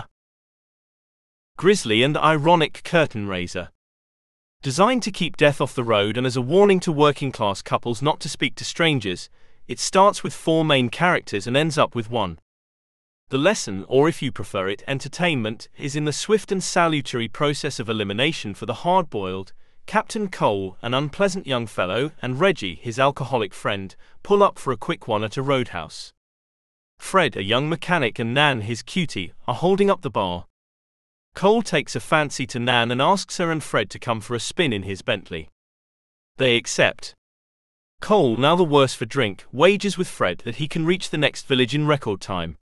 grisly and ironic curtain raiser. Designed to keep death off the road and as a warning to working-class couples not to speak to strangers, it starts with four main characters and ends up with one. The lesson, or if you prefer it, entertainment, is in the swift and salutary process of elimination for the hard-boiled. Captain Cole, an unpleasant young fellow, and Reggie, his alcoholic friend, pull up for a quick one at a roadhouse. Fred, a young mechanic, and Nan, his cutie, are holding up the bar. Cole takes a fancy to Nan and asks her and Fred to come for a spin in his Bentley. They accept. Cole, now the worse for drink, wagers with Fred that he can reach the next village in record time.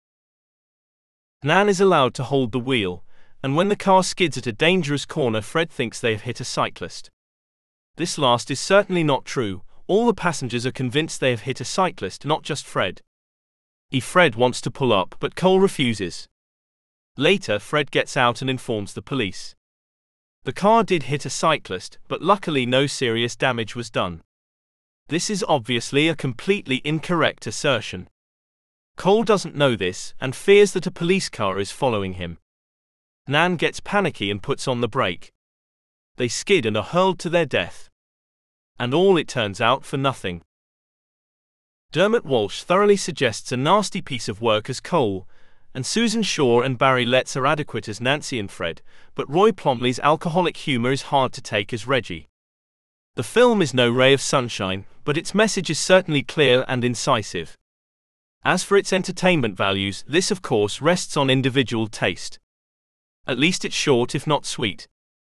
Nan is allowed to hold the wheel, and when the car skids at a dangerous corner, Fred thinks they have hit a cyclist. This last is certainly not true. All the passengers are convinced they have hit a cyclist, not just Fred. E. Fred wants to pull up, but Cole refuses. Later, Fred gets out and informs the police. The car did hit a cyclist, but luckily no serious damage was done. This is obviously a completely incorrect assertion. Cole doesn't know this, and fears that a police car is following him. Nan gets panicky and puts on the brake. They skid and are hurled to their death. And all it turns out for nothing. Dermot Walsh thoroughly suggests a nasty piece of work as Cole, and Susan Shaw and Barry Letts are adequate as Nancy and Fred, but Roy Plomley's alcoholic humor is hard to take as Reggie. The film is no ray of sunshine, but its message is certainly clear and incisive. As for its entertainment values, this of course rests on individual taste. At least it's short if not sweet.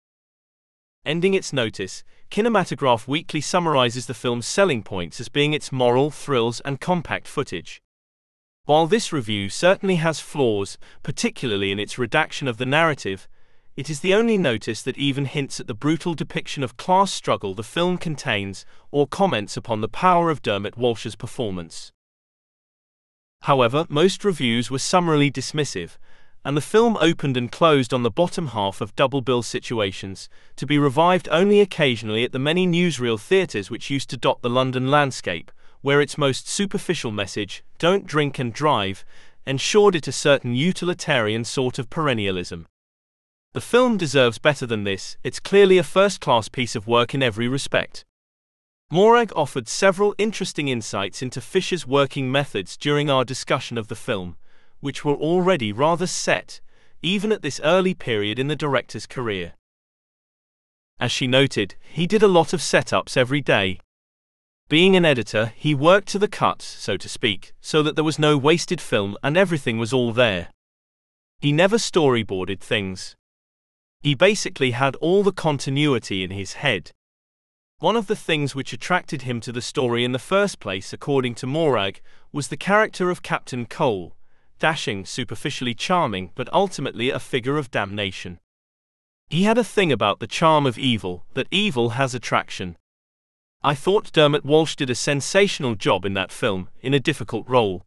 Ending its notice, Kinematograph Weekly summarizes the film's selling points as being its moral, thrills, and compact footage. While this review certainly has flaws, particularly in its redaction of the narrative, it is the only notice that even hints at the brutal depiction of class struggle the film contains, or comments upon the power of Dermot Walsh's performance. However, most reviews were summarily dismissive, and the film opened and closed on the bottom half of double bill situations, to be revived only occasionally at the many newsreel theatres which used to dot the London landscape, where its most superficial message, "Don't drink and drive," ensured it a certain utilitarian sort of perennialism. The film deserves better than this. It's clearly a first-class piece of work in every respect. Morag offered several interesting insights into Fisher's working methods during our discussion of the film, which were already rather set, even at this early period in the director's career. As she noted, he did a lot of setups every day. Being an editor, he worked to the cut, so to speak, so that there was no wasted film and everything was all there. He never storyboarded things. He basically had all the continuity in his head. One of the things which attracted him to the story in the first place, according to Morag, was the character of Captain Cole, dashing, superficially charming, but ultimately a figure of damnation. He had a thing about the charm of evil, that evil has attraction. I thought Dermot Walsh did a sensational job in that film, in a difficult role.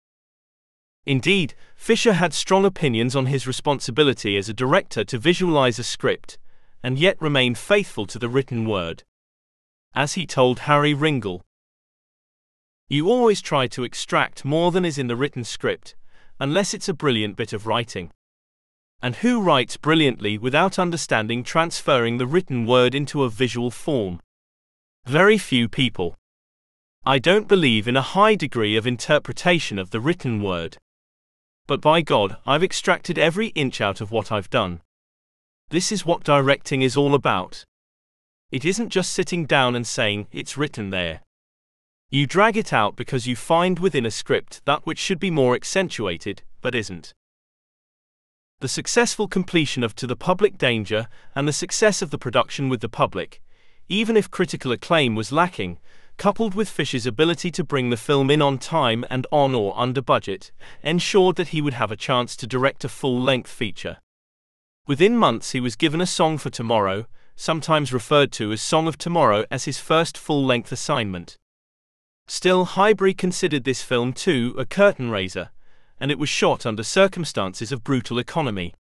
Indeed, Fisher had strong opinions on his responsibility as a director to visualize a script, and yet remain faithful to the written word. As he told Harry Ringle, "You always try to extract more than is in the written script, unless it's a brilliant bit of writing. And who writes brilliantly without understanding transferring the written word into a visual form? Very few people. I don't believe in a high degree of interpretation of the written word. But by God, I've extracted every inch out of what I've done. This is what directing is all about. It isn't just sitting down and saying, it's written there. You drag it out because you find within a script that which should be more accentuated, but isn't." The successful completion of To the Public Danger, and the success of the production with the public, even if critical acclaim was lacking, coupled with Fisher's ability to bring the film in on time and on or under budget, ensured that he would have a chance to direct a full-length feature. Within months he was given A Song for Tomorrow, sometimes referred to as Song of Tomorrow, as his first full-length assignment. Still, Highbury considered this film too a curtain raiser, and it was shot under circumstances of brutal economy.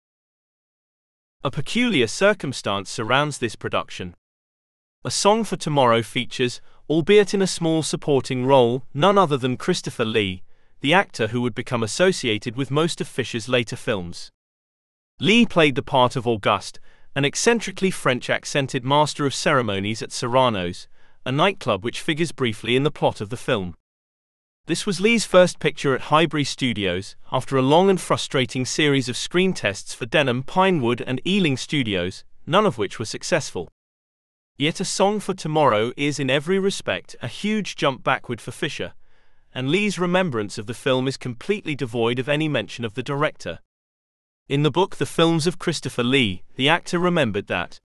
A peculiar circumstance surrounds this production. A Song for Tomorrow features, albeit in a small supporting role, none other than Christopher Lee, the actor who would become associated with most of Fisher's later films. Lee played the part of Auguste, an eccentrically French-accented master of ceremonies at Serrano's, a nightclub which figures briefly in the plot of the film. This was Lee's first picture at Highbury Studios, after a long and frustrating series of screen tests for Denham, Pinewood and Ealing Studios, none of which were successful. Yet A Song for Tomorrow is in every respect a huge jump backward for Fisher, and Lee's remembrance of the film is completely devoid of any mention of the director. In the book The Films of Christopher Lee, the actor remembered that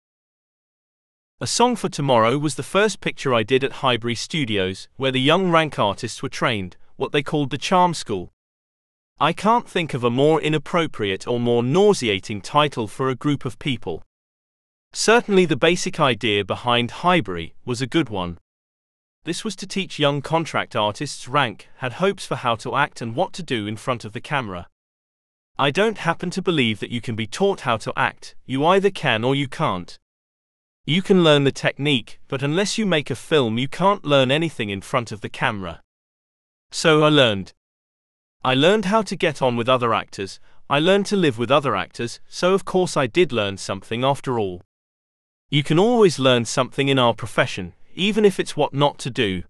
A Song for Tomorrow was the first picture I did at Highbury Studios, where the young rank artists were trained, what they called the charm school. I can't think of a more inappropriate or more nauseating title for a group of people. Certainly the basic idea behind Highbury was a good one. This was to teach young contract artists rank had hopes for how to act and what to do in front of the camera. I don't happen to believe that you can be taught how to act, you either can or you can't. You can learn the technique, but unless you make a film you can't learn anything in front of the camera. So I learned. I learned how to get on with other actors, I learned to live with other actors, so of course I did learn something after all. You can always learn something in our profession, even if it's what not to do.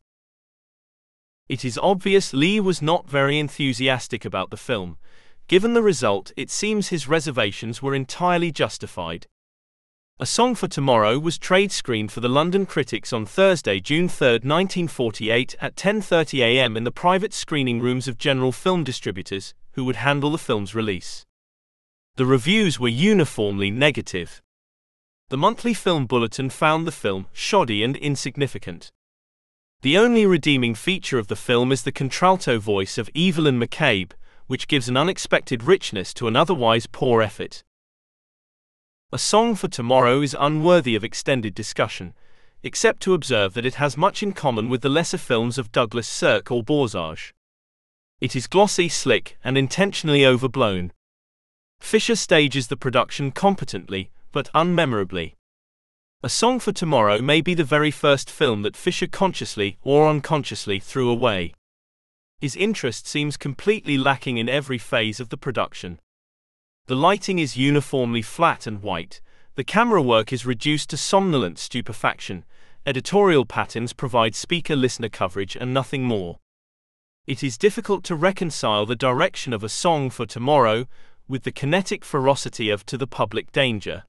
It is obvious Lee was not very enthusiastic about the film. Given the result, it seems his reservations were entirely justified. A Song for Tomorrow was trade screened for the London critics on Thursday, June third, nineteen forty-eight at ten thirty a m in the private screening rooms of General Film Distributors, who would handle the film's release. The reviews were uniformly negative. The Monthly Film Bulletin found the film shoddy and insignificant. The only redeeming feature of the film is the contralto voice of Evelyn McCabe, which gives an unexpected richness to an otherwise poor effort. A Song for Tomorrow is unworthy of extended discussion, except to observe that it has much in common with the lesser films of Douglas Sirk or Borzage. It is glossy, slick, and intentionally overblown. Fisher stages the production competently, but unmemorably. A Song for Tomorrow may be the very first film that Fisher consciously or unconsciously threw away. His interest seems completely lacking in every phase of the production. The lighting is uniformly flat and white, the camera work is reduced to somnolent stupefaction, editorial patterns provide speaker-listener coverage and nothing more. It is difficult to reconcile the direction of A Song for Tomorrow with the kinetic ferocity of To the Public Danger.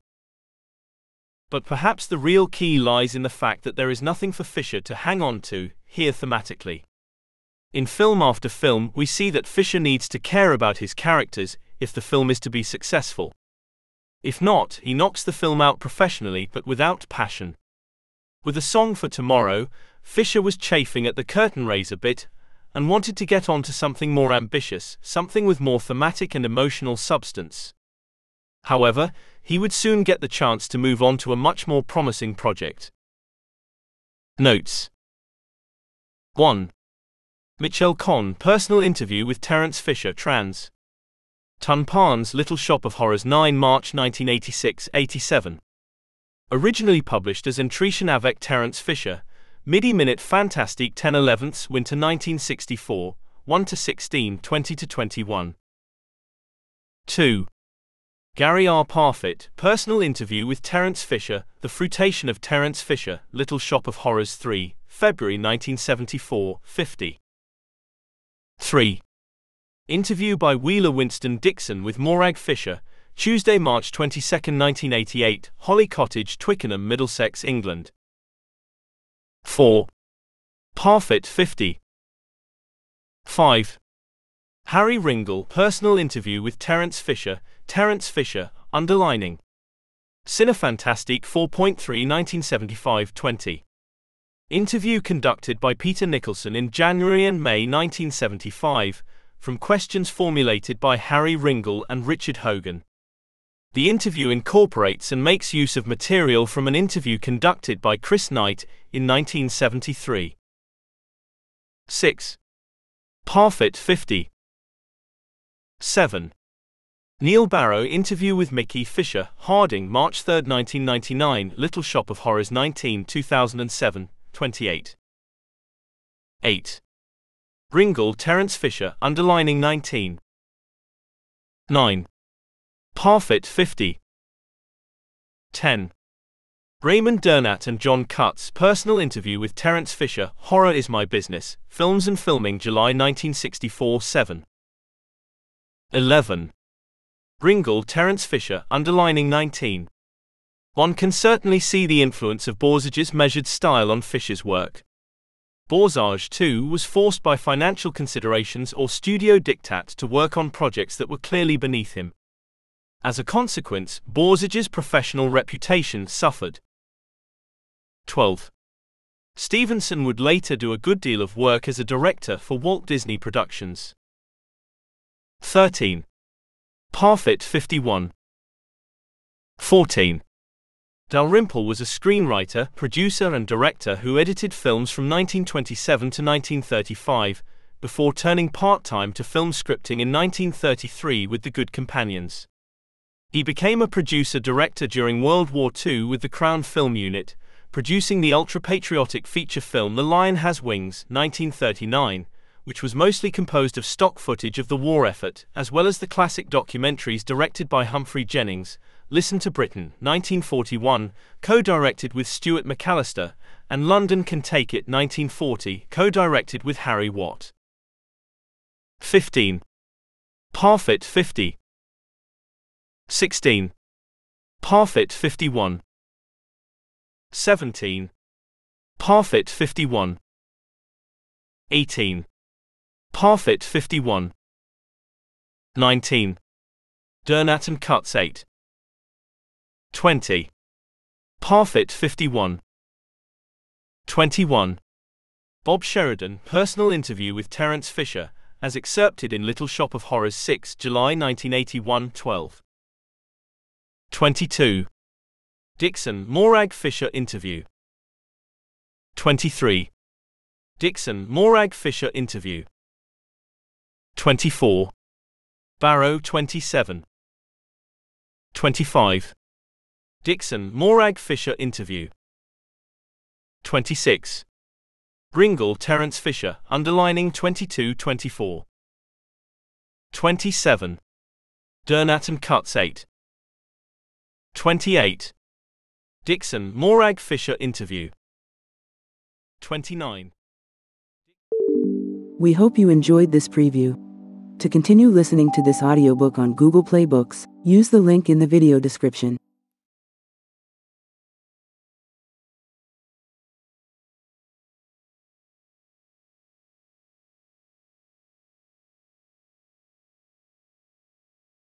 But perhaps the real key lies in the fact that there is nothing for Fisher to hang on to here thematically. In film after film, we see that Fisher needs to care about his characters if the film is to be successful. If not, he knocks the film out professionally but without passion. With A Song for Tomorrow, Fisher was chafing at the curtain raiser bit and wanted to get on to something more ambitious, something with more thematic and emotional substance. However, he would soon get the chance to move on to a much more promising project. Notes. one. Michelle Conn, personal interview with Terence Fisher, trans. Tun Parnes, Little Shop of Horrors, nine March nineteen eighty-six eighty-seven. Originally published as Entretien avec Terence Fisher, Midi Minute Fantastique ten elevenths Winter nineteen sixty-four, one to sixteen, twenty to twenty-one. two. Gary R. Parfitt, personal interview with Terence Fisher, The Fruitation of Terence Fisher, Little Shop of Horrors, three, February nineteen seventy-four, fifty. three. Interview by Wheeler Winston Dixon with Morag Fisher, Tuesday, March twenty-second, nineteen eighty-eight, Holly Cottage, Twickenham, Middlesex, England. four. Parfitt, fifty. five. Harry Ringle, personal interview with Terence Fisher, Terence Fisher, underlining. Cinefantastique four point three, nineteen seventy-five, twenty. Interview conducted by Peter Nicholson in January and May nineteen seventy-five, from questions formulated by Harry Ringle and Richard Hogan. The interview incorporates and makes use of material from an interview conducted by Chris Knight in nineteen seventy-three. six. Parfitt, fifty. seven. Neil Barrow interview with Mickey Fisher, Harding, March third, nineteen ninety-nine, Little Shop of Horrors, nineteen, two thousand seven, twenty-eight. eight. Ringle, Terence Fisher, underlining, nineteen. nine. Parfitt, fifty. ten. Raymond Dernat and John Cutts, personal interview with Terence Fisher, Horror is My Business, Films and Filming, July nineteen sixty-four, seven. eleven. Ringle, Terence Fisher, underlining, nineteen. One can certainly see the influence of Borzage's measured style on Fisher's work. Borzage, too, was forced by financial considerations or studio diktat to work on projects that were clearly beneath him. As a consequence, Borzage's professional reputation suffered. twelve. Stevenson would later do a good deal of work as a director for Walt Disney Productions. thirteen. Parfitt, fifty-one. fourteen. Dalrymple was a screenwriter, producer and director who edited films from nineteen twenty-seven to nineteen thirty-five, before turning part-time to film scripting in nineteen thirty-three with The Good Companions. He became a producer-director during World War Two with the Crown Film Unit, producing the ultra-patriotic feature film The Lion Has Wings, nineteen thirty-nine, which was mostly composed of stock footage of the war effort, as well as the classic documentaries directed by Humphrey Jennings, Listen to Britain, nineteen forty-one, co-directed with Stuart McAllister, and London Can Take It, nineteen forty, co-directed with Harry Watt. fifteen. Parfitt, fifty. sixteen. Parfitt, fifty-one. seventeen. Parfitt, fifty-one. eighteen. Parfitt, fifty-one. nineteen. Dernat and Cutts, eight. twenty. Parfitt, fifty-one. twenty-one. Bob Sheridan, personal interview with Terence Fisher, as excerpted in Little Shop of Horrors six July nineteen eighty-one twelve. twenty-two. Dixon, Morag Fisher interview. twenty-three. Dixon, Morag Fisher interview. twenty-four. Barrow twenty-seven. twenty-five. Dixon, Morag Fisher interview. twenty-six. Bringle, Terence Fisher, underlining twenty-two twenty-four. twenty-seven. Durnaton Cuts eight. twenty-eight. Dixon, Morag Fisher interview. twenty-nine. We hope you enjoyed this preview. To continue listening to this audiobook on Google Play Books, use the link in the video description.